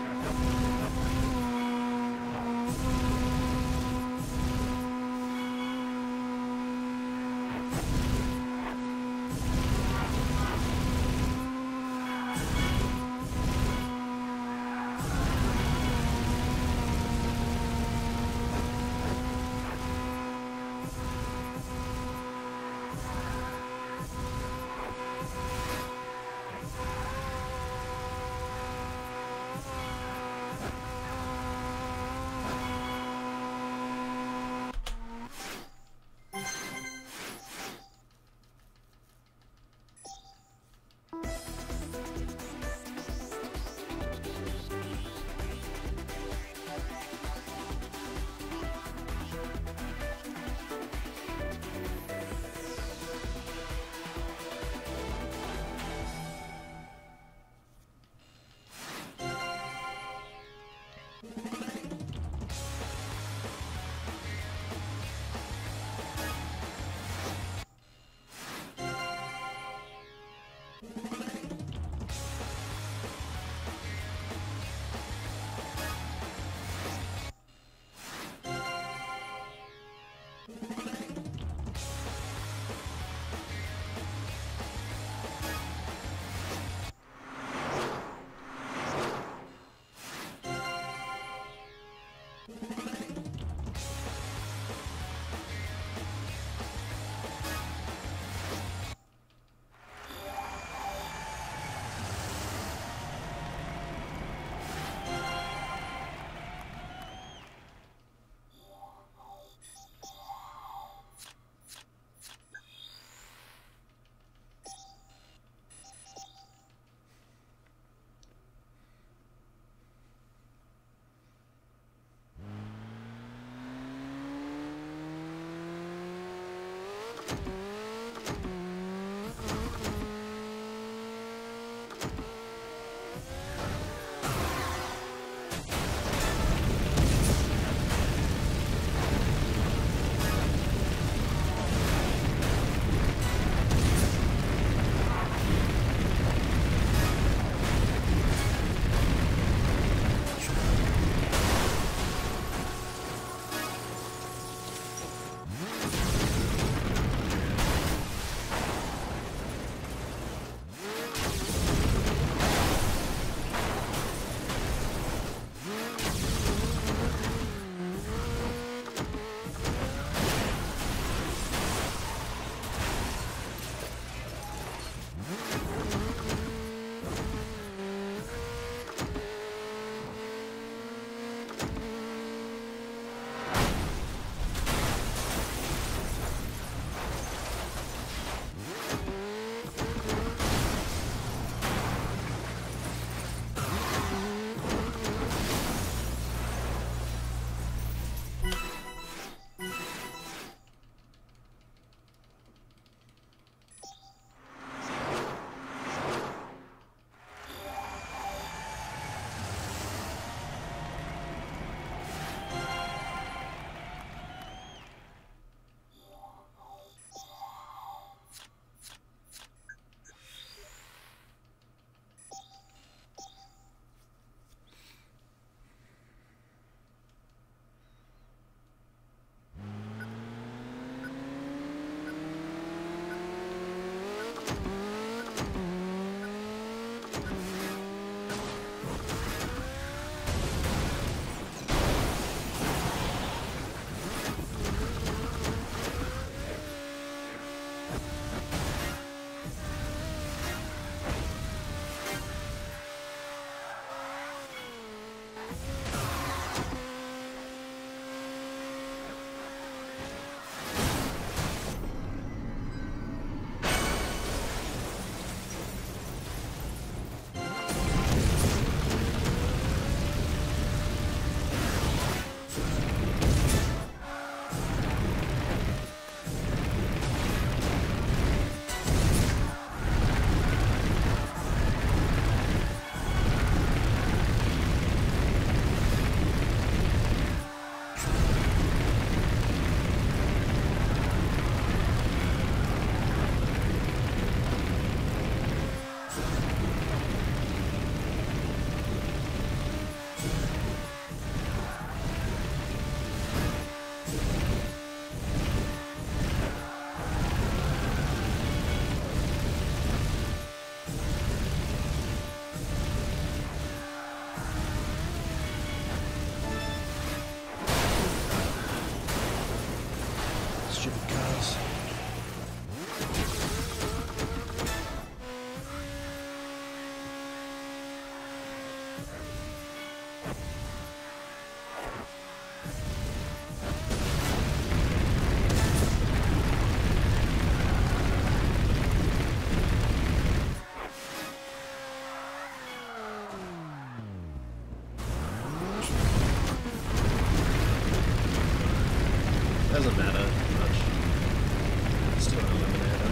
doesn't matter much. It's still an eliminator.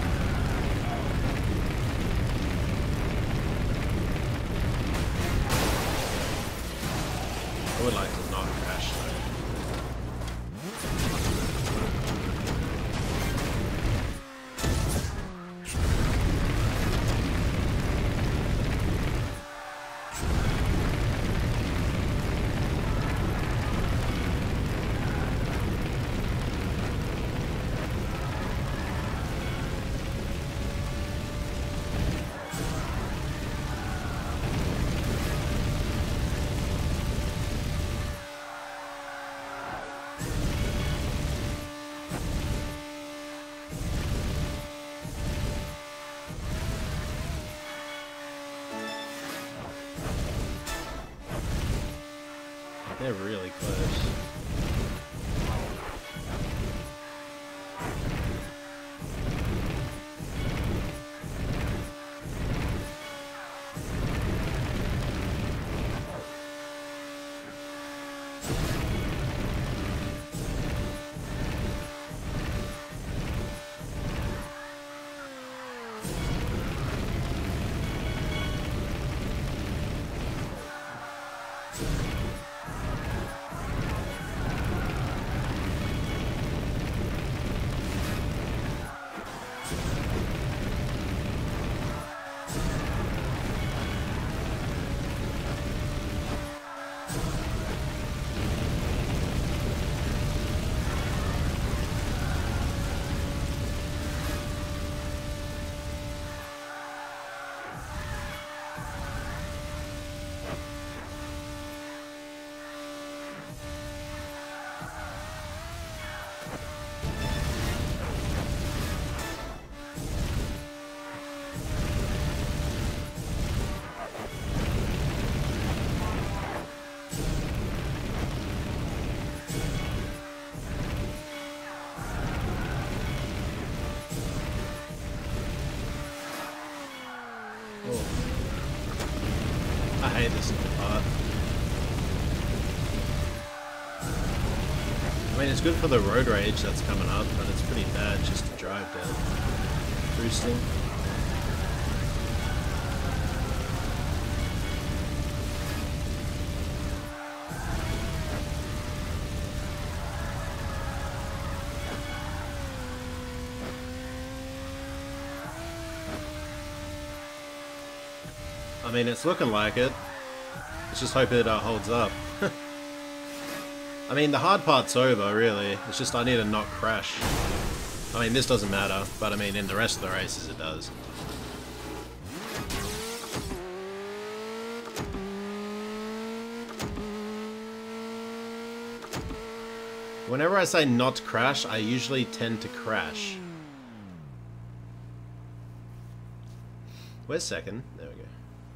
I would like to not crash though. They're really close. I hate this part. I mean, it's good for the road rage that's coming up, but it's pretty bad just to drive down. Boosting. I mean, it's looking like it. Let's just hope it holds up. I mean, the hard part's over, really. It's just I need to not crash. I mean, this doesn't matter, but I mean, in the rest of the races it does. Whenever I say not crash, I usually tend to crash. Where's second? There we go.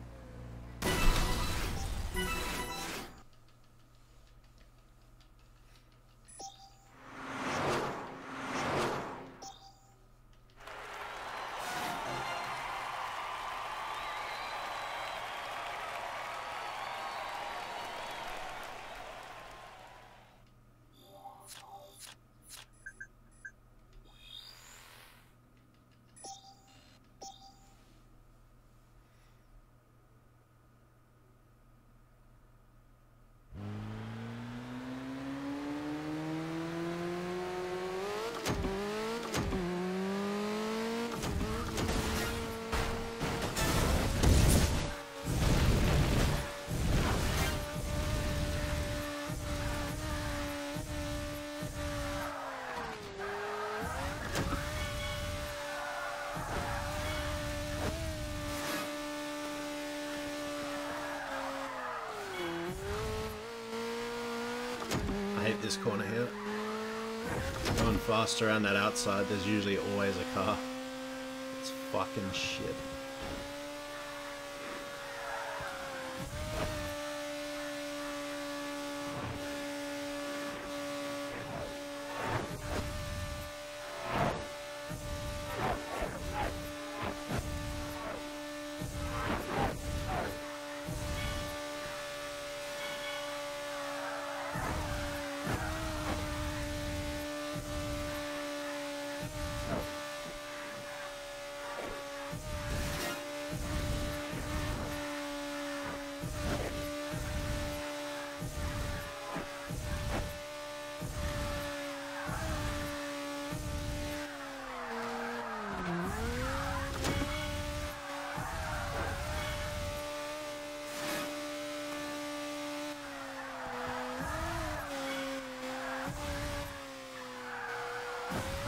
This corner here. Going fast around that outside, there's usually always a car. It's fucking shit.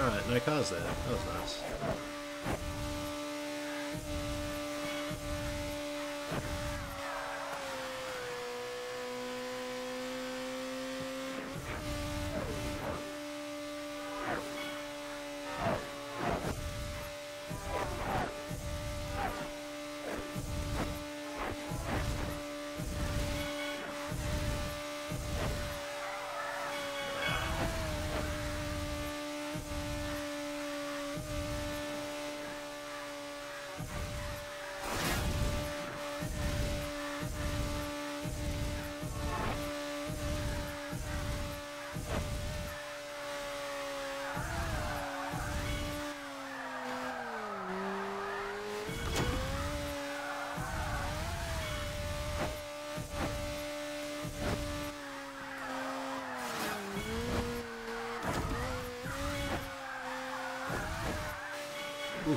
Alright, no cars there. That was nice. Ooh.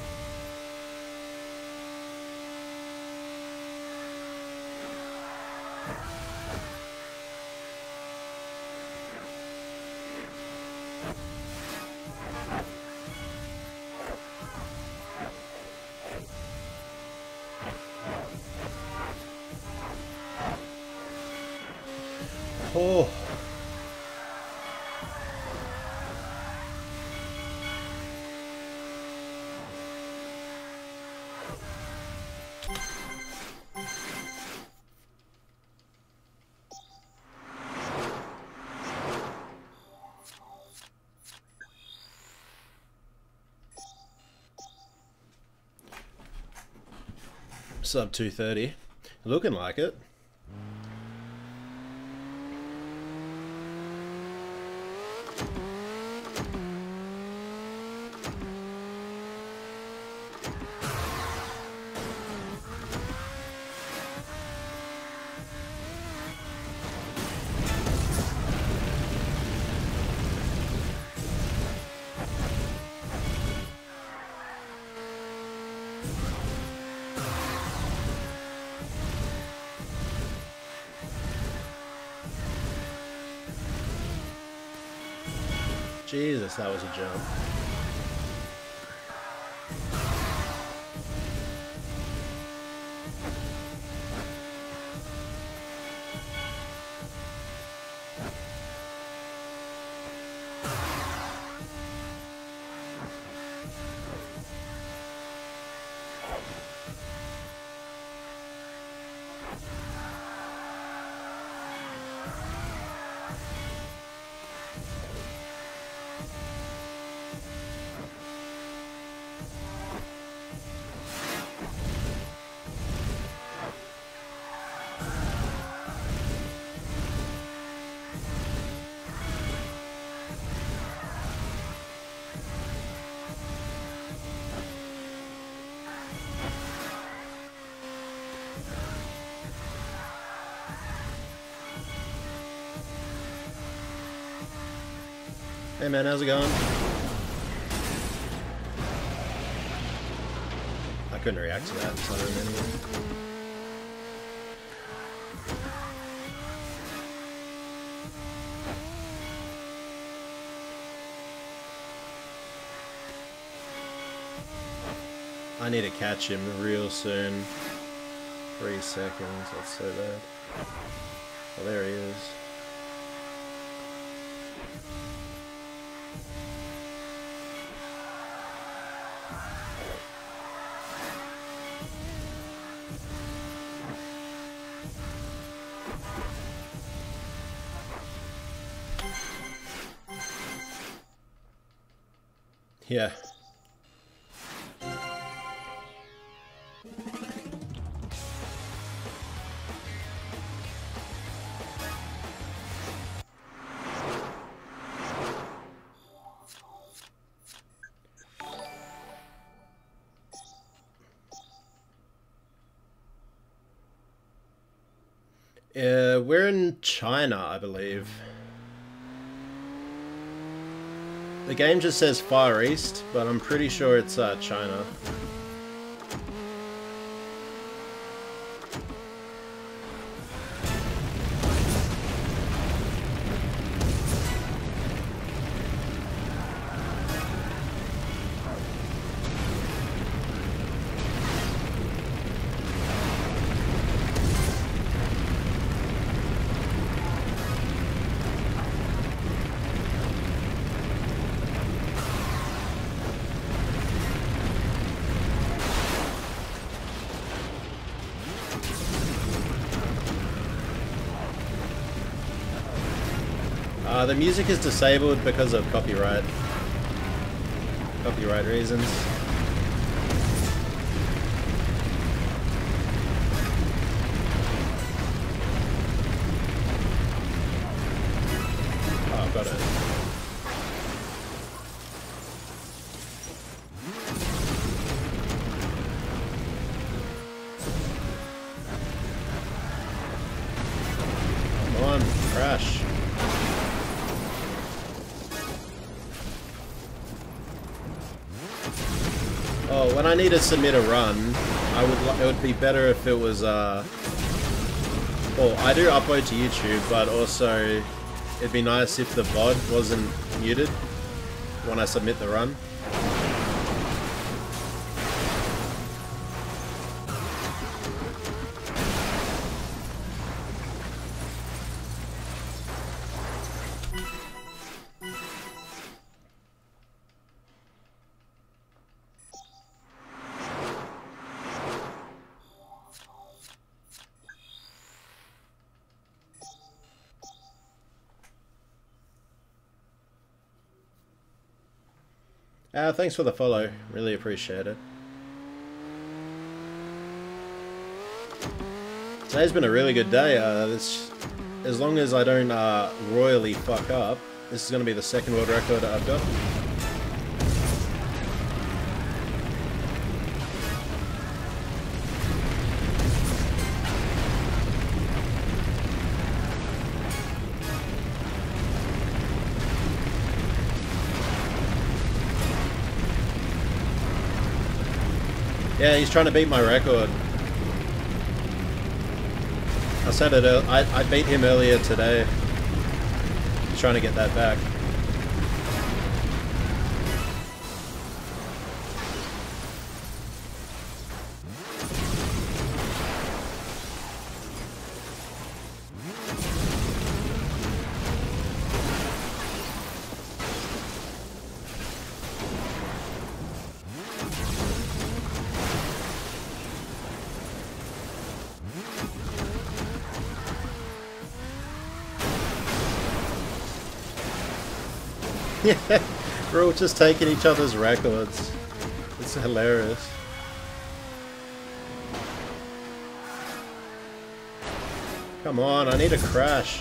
Oh. Sub 230. Looking like it. Jesus, that was a jump. Hey man, how's it going? I couldn't react to that. It's not really anyway. I need to catch him real soon. 3 seconds, that's so bad. Oh, there he is. Yeah. We're in China, I believe. The game just says Far East, but I'm pretty sure it's China. The music is disabled because of copyright reasons. Oh, got it. Come on, crash. Oh, when I need to submit a run, it would be better if it was well, I do upload to YouTube, but also it'd be nice if the VOD wasn't muted when I submit the run. Thanks for the follow. Really appreciate it. Today's been a really good day. As long as I don't royally fuck up, this is going to be the second world record I've got. Yeah, he's trying to beat my record. I said it. I beat him earlier today. He's trying to get that back. Yeah, we're all just taking each other's records. It's hilarious. Come on, I need a crash.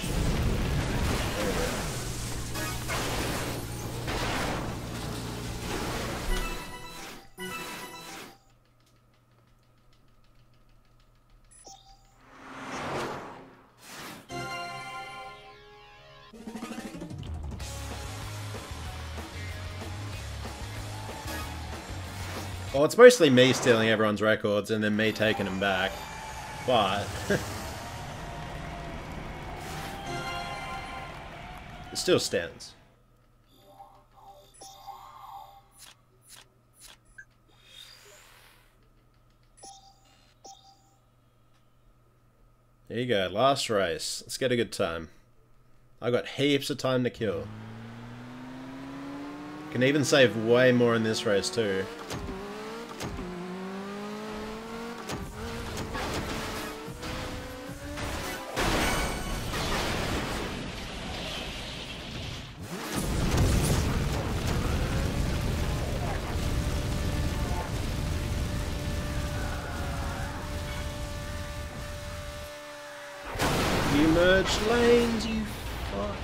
Well, it's mostly me stealing everyone's records and then me taking them back, but it still stands. There you go, last race. Let's get a good time. I got heaps of time to kill. Can even save way more in this race too. You merged lanes, you fuck.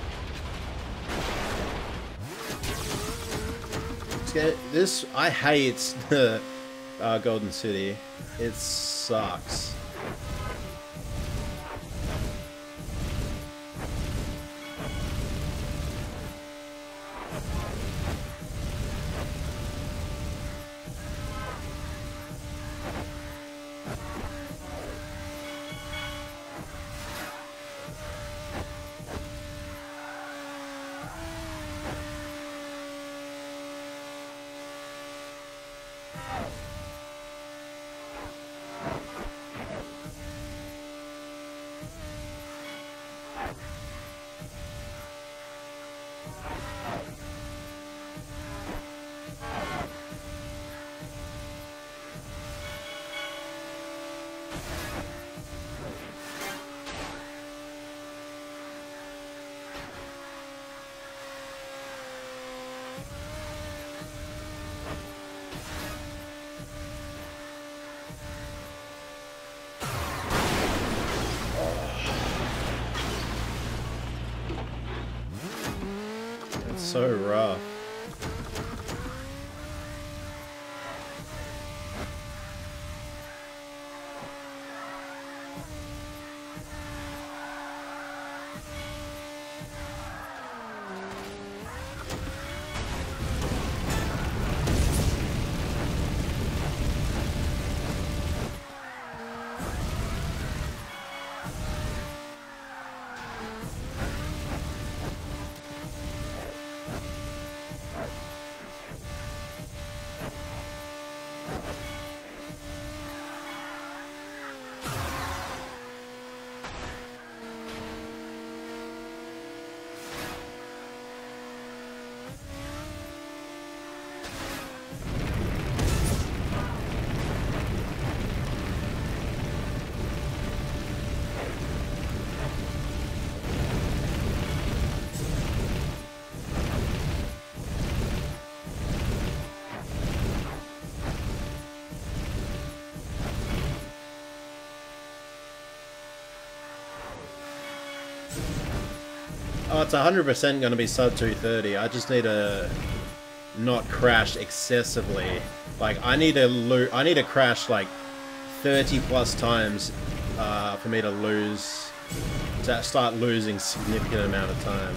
This, I hate the Golden City. It sucks. so rough. Oh, it's 100% going to be sub 230. I just need to not crash excessively. Like, I need to crash like 30 plus times for me to start losing significant amount of time.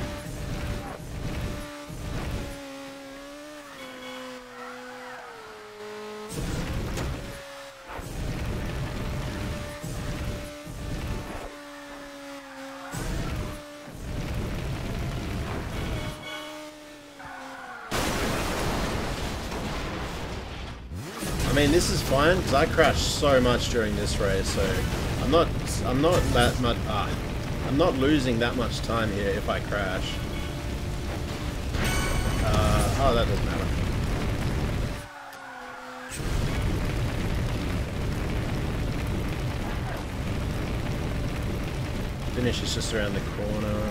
I mean, this is fine because I crashed so much during this race, so I'm not that much. I'm not losing that much time here if I crash. Oh, that doesn't matter. Finish is just around the corner.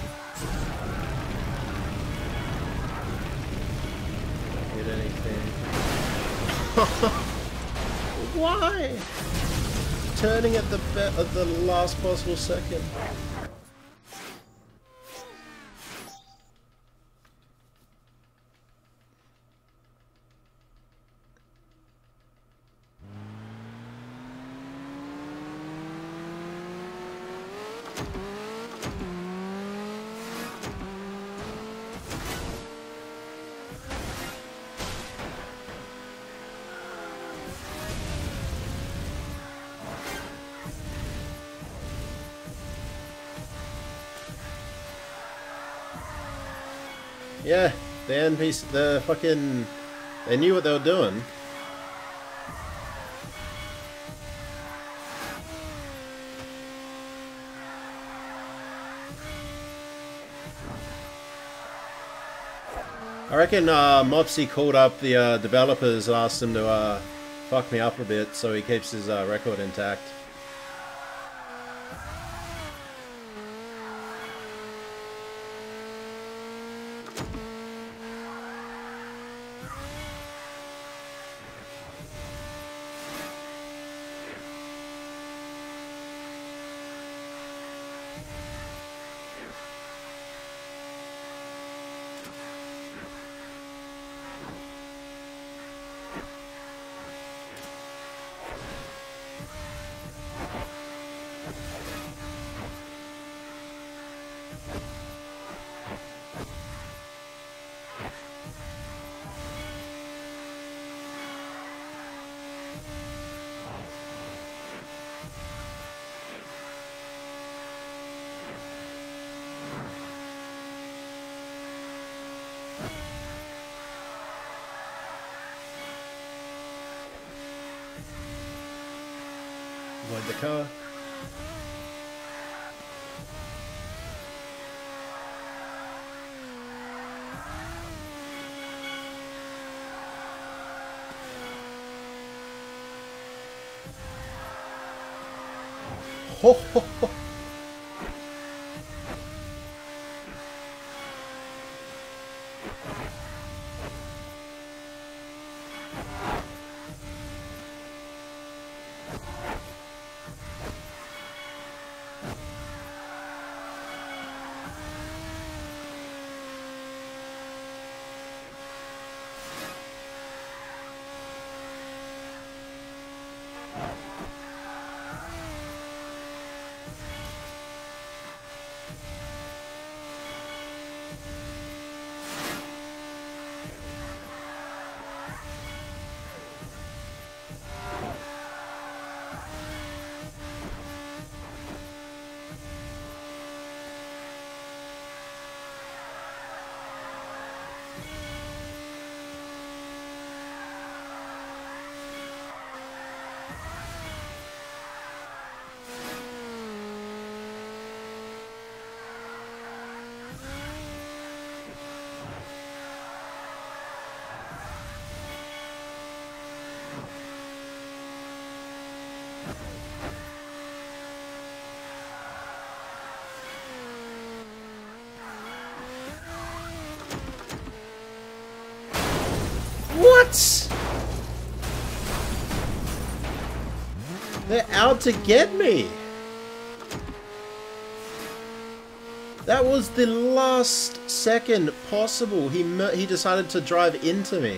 Don't hit anything. Why? Turning at the last possible second. Yeah, the NPC, they knew what they were doing. I reckon Mopsy called up the developers and asked them to fuck me up a bit so he keeps his record intact. Avoid the car. Ho ho ho. They're out to get me. That was the last second possible. He decided to drive into me.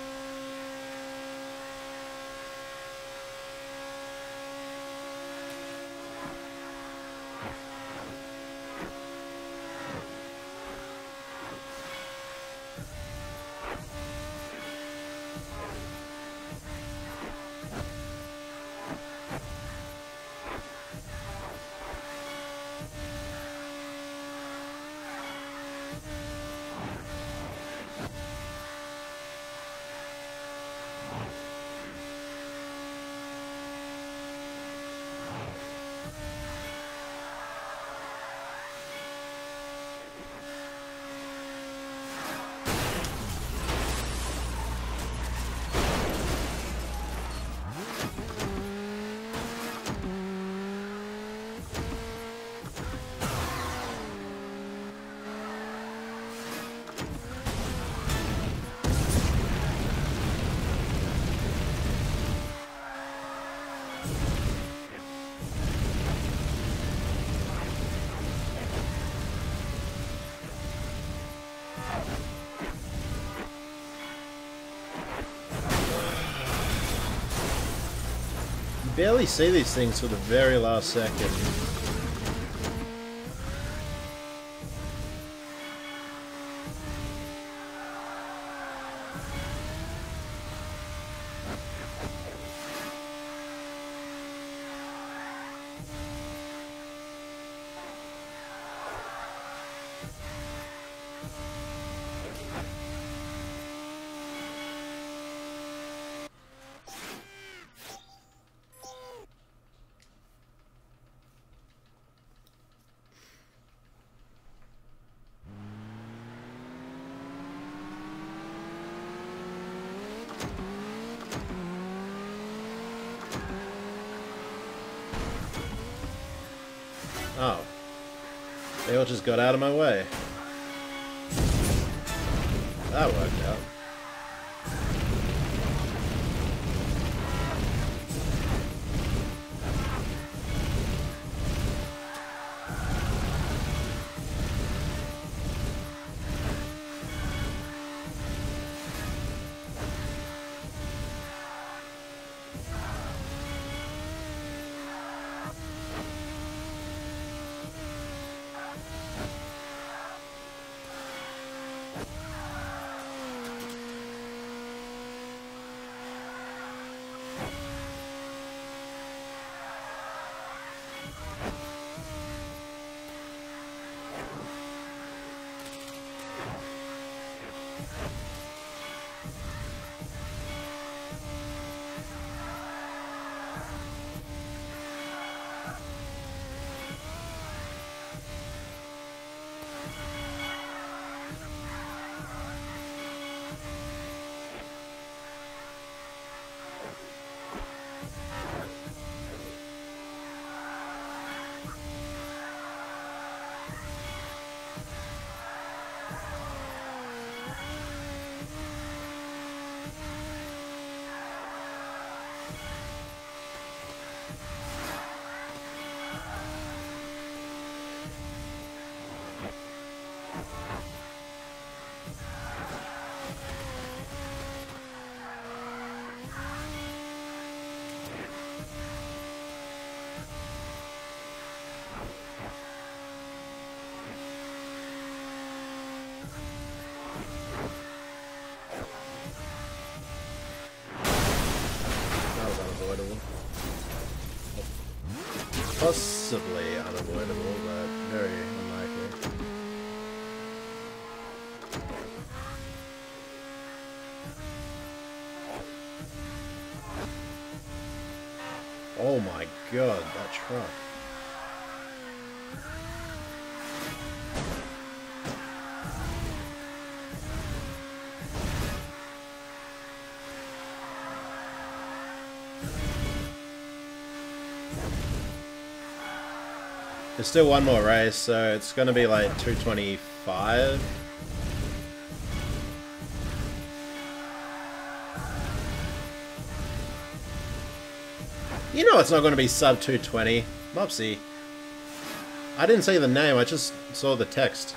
You barely see these things for the very last second. Oh. They all just got out of my way. That worked out. Possibly unavoidable, but very unlikely. Oh my god, that truck. There's still one more race, so it's gonna be like 225. You know it's not going to be sub 220. Mopsy. I didn't say the name, I just saw the text.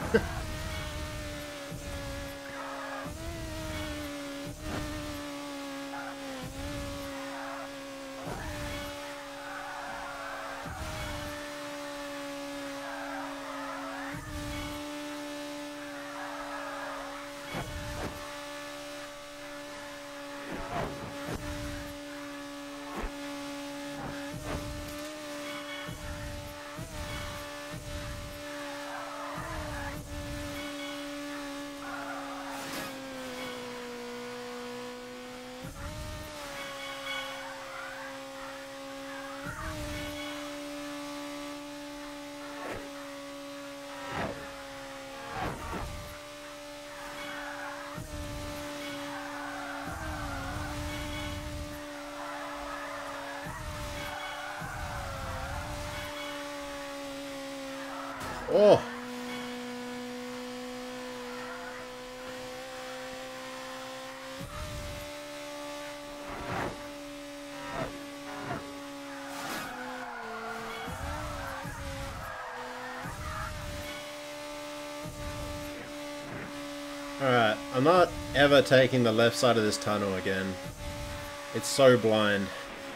Oh! Alright, I'm not ever taking the left side of this tunnel again. It's so blind.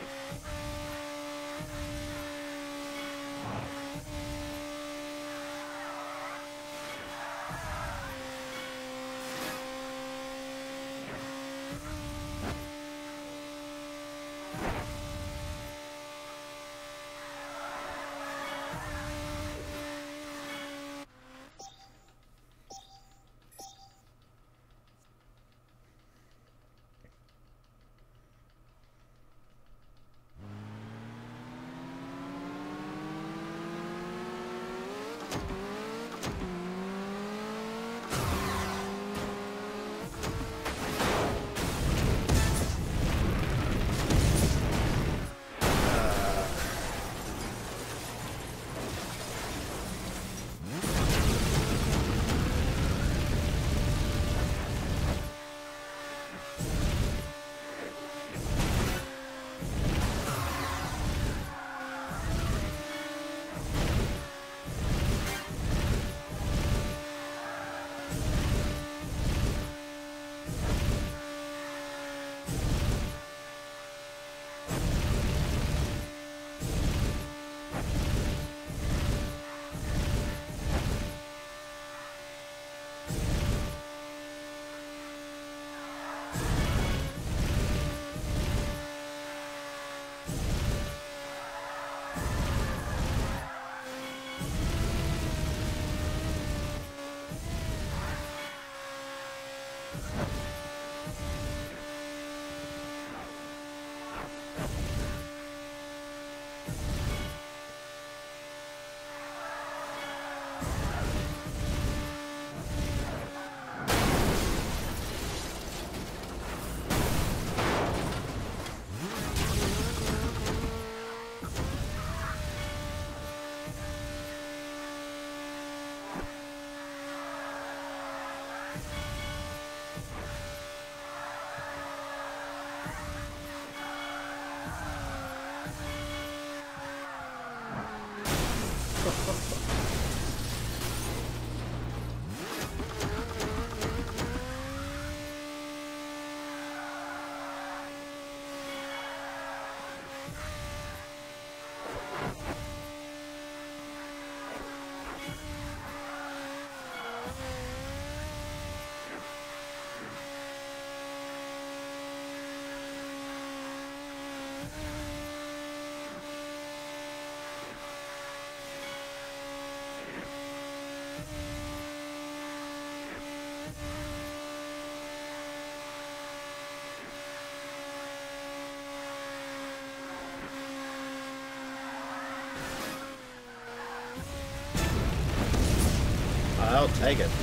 I'll take it.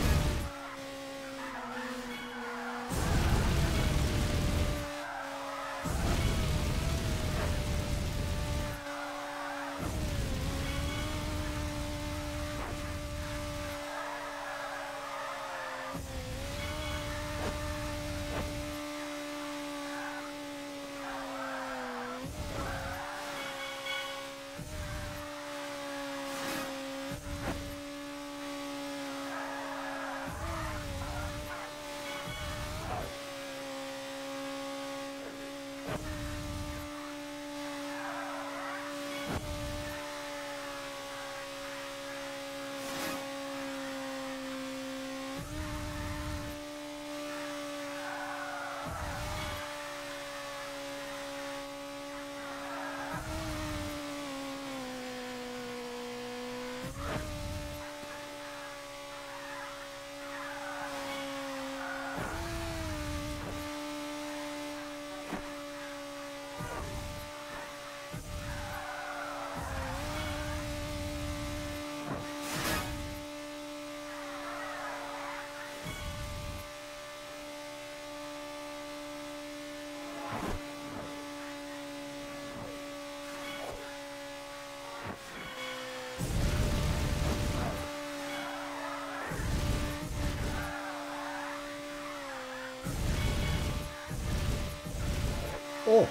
Oh.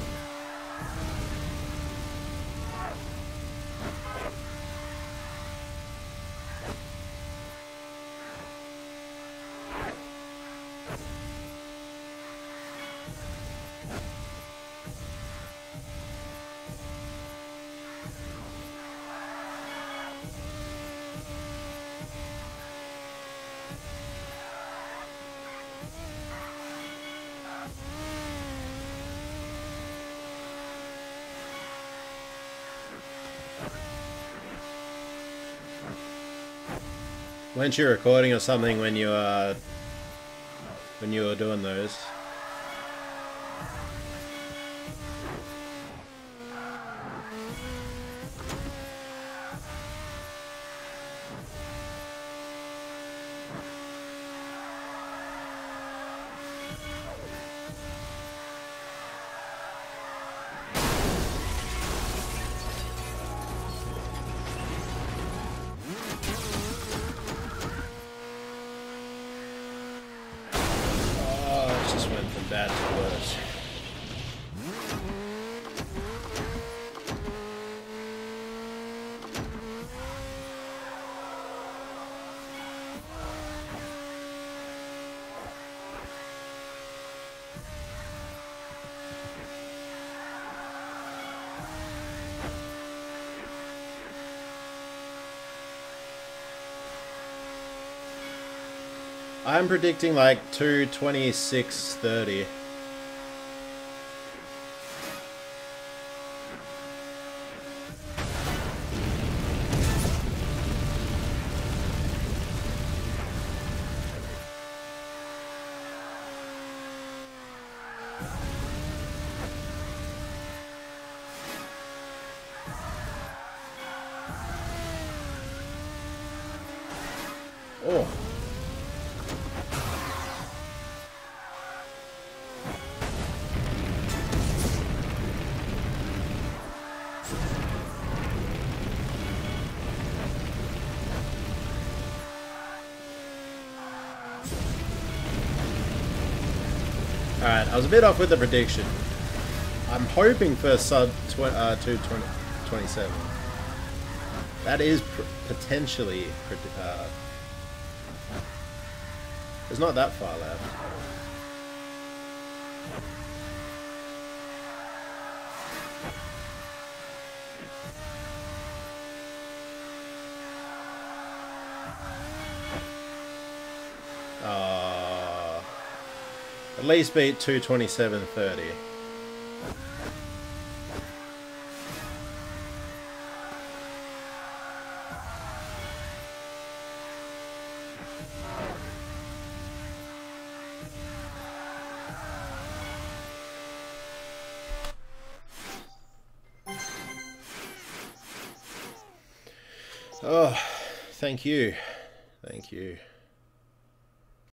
Weren't you recording or something when you were doing those? Bad to worse. I'm predicting like 2:26:30. Oh. Alright, I was a bit off with the prediction. I'm hoping for sub 2:27. That is potentially... it's not that far left. At least beat 2:27:30. Oh, thank you. Thank you.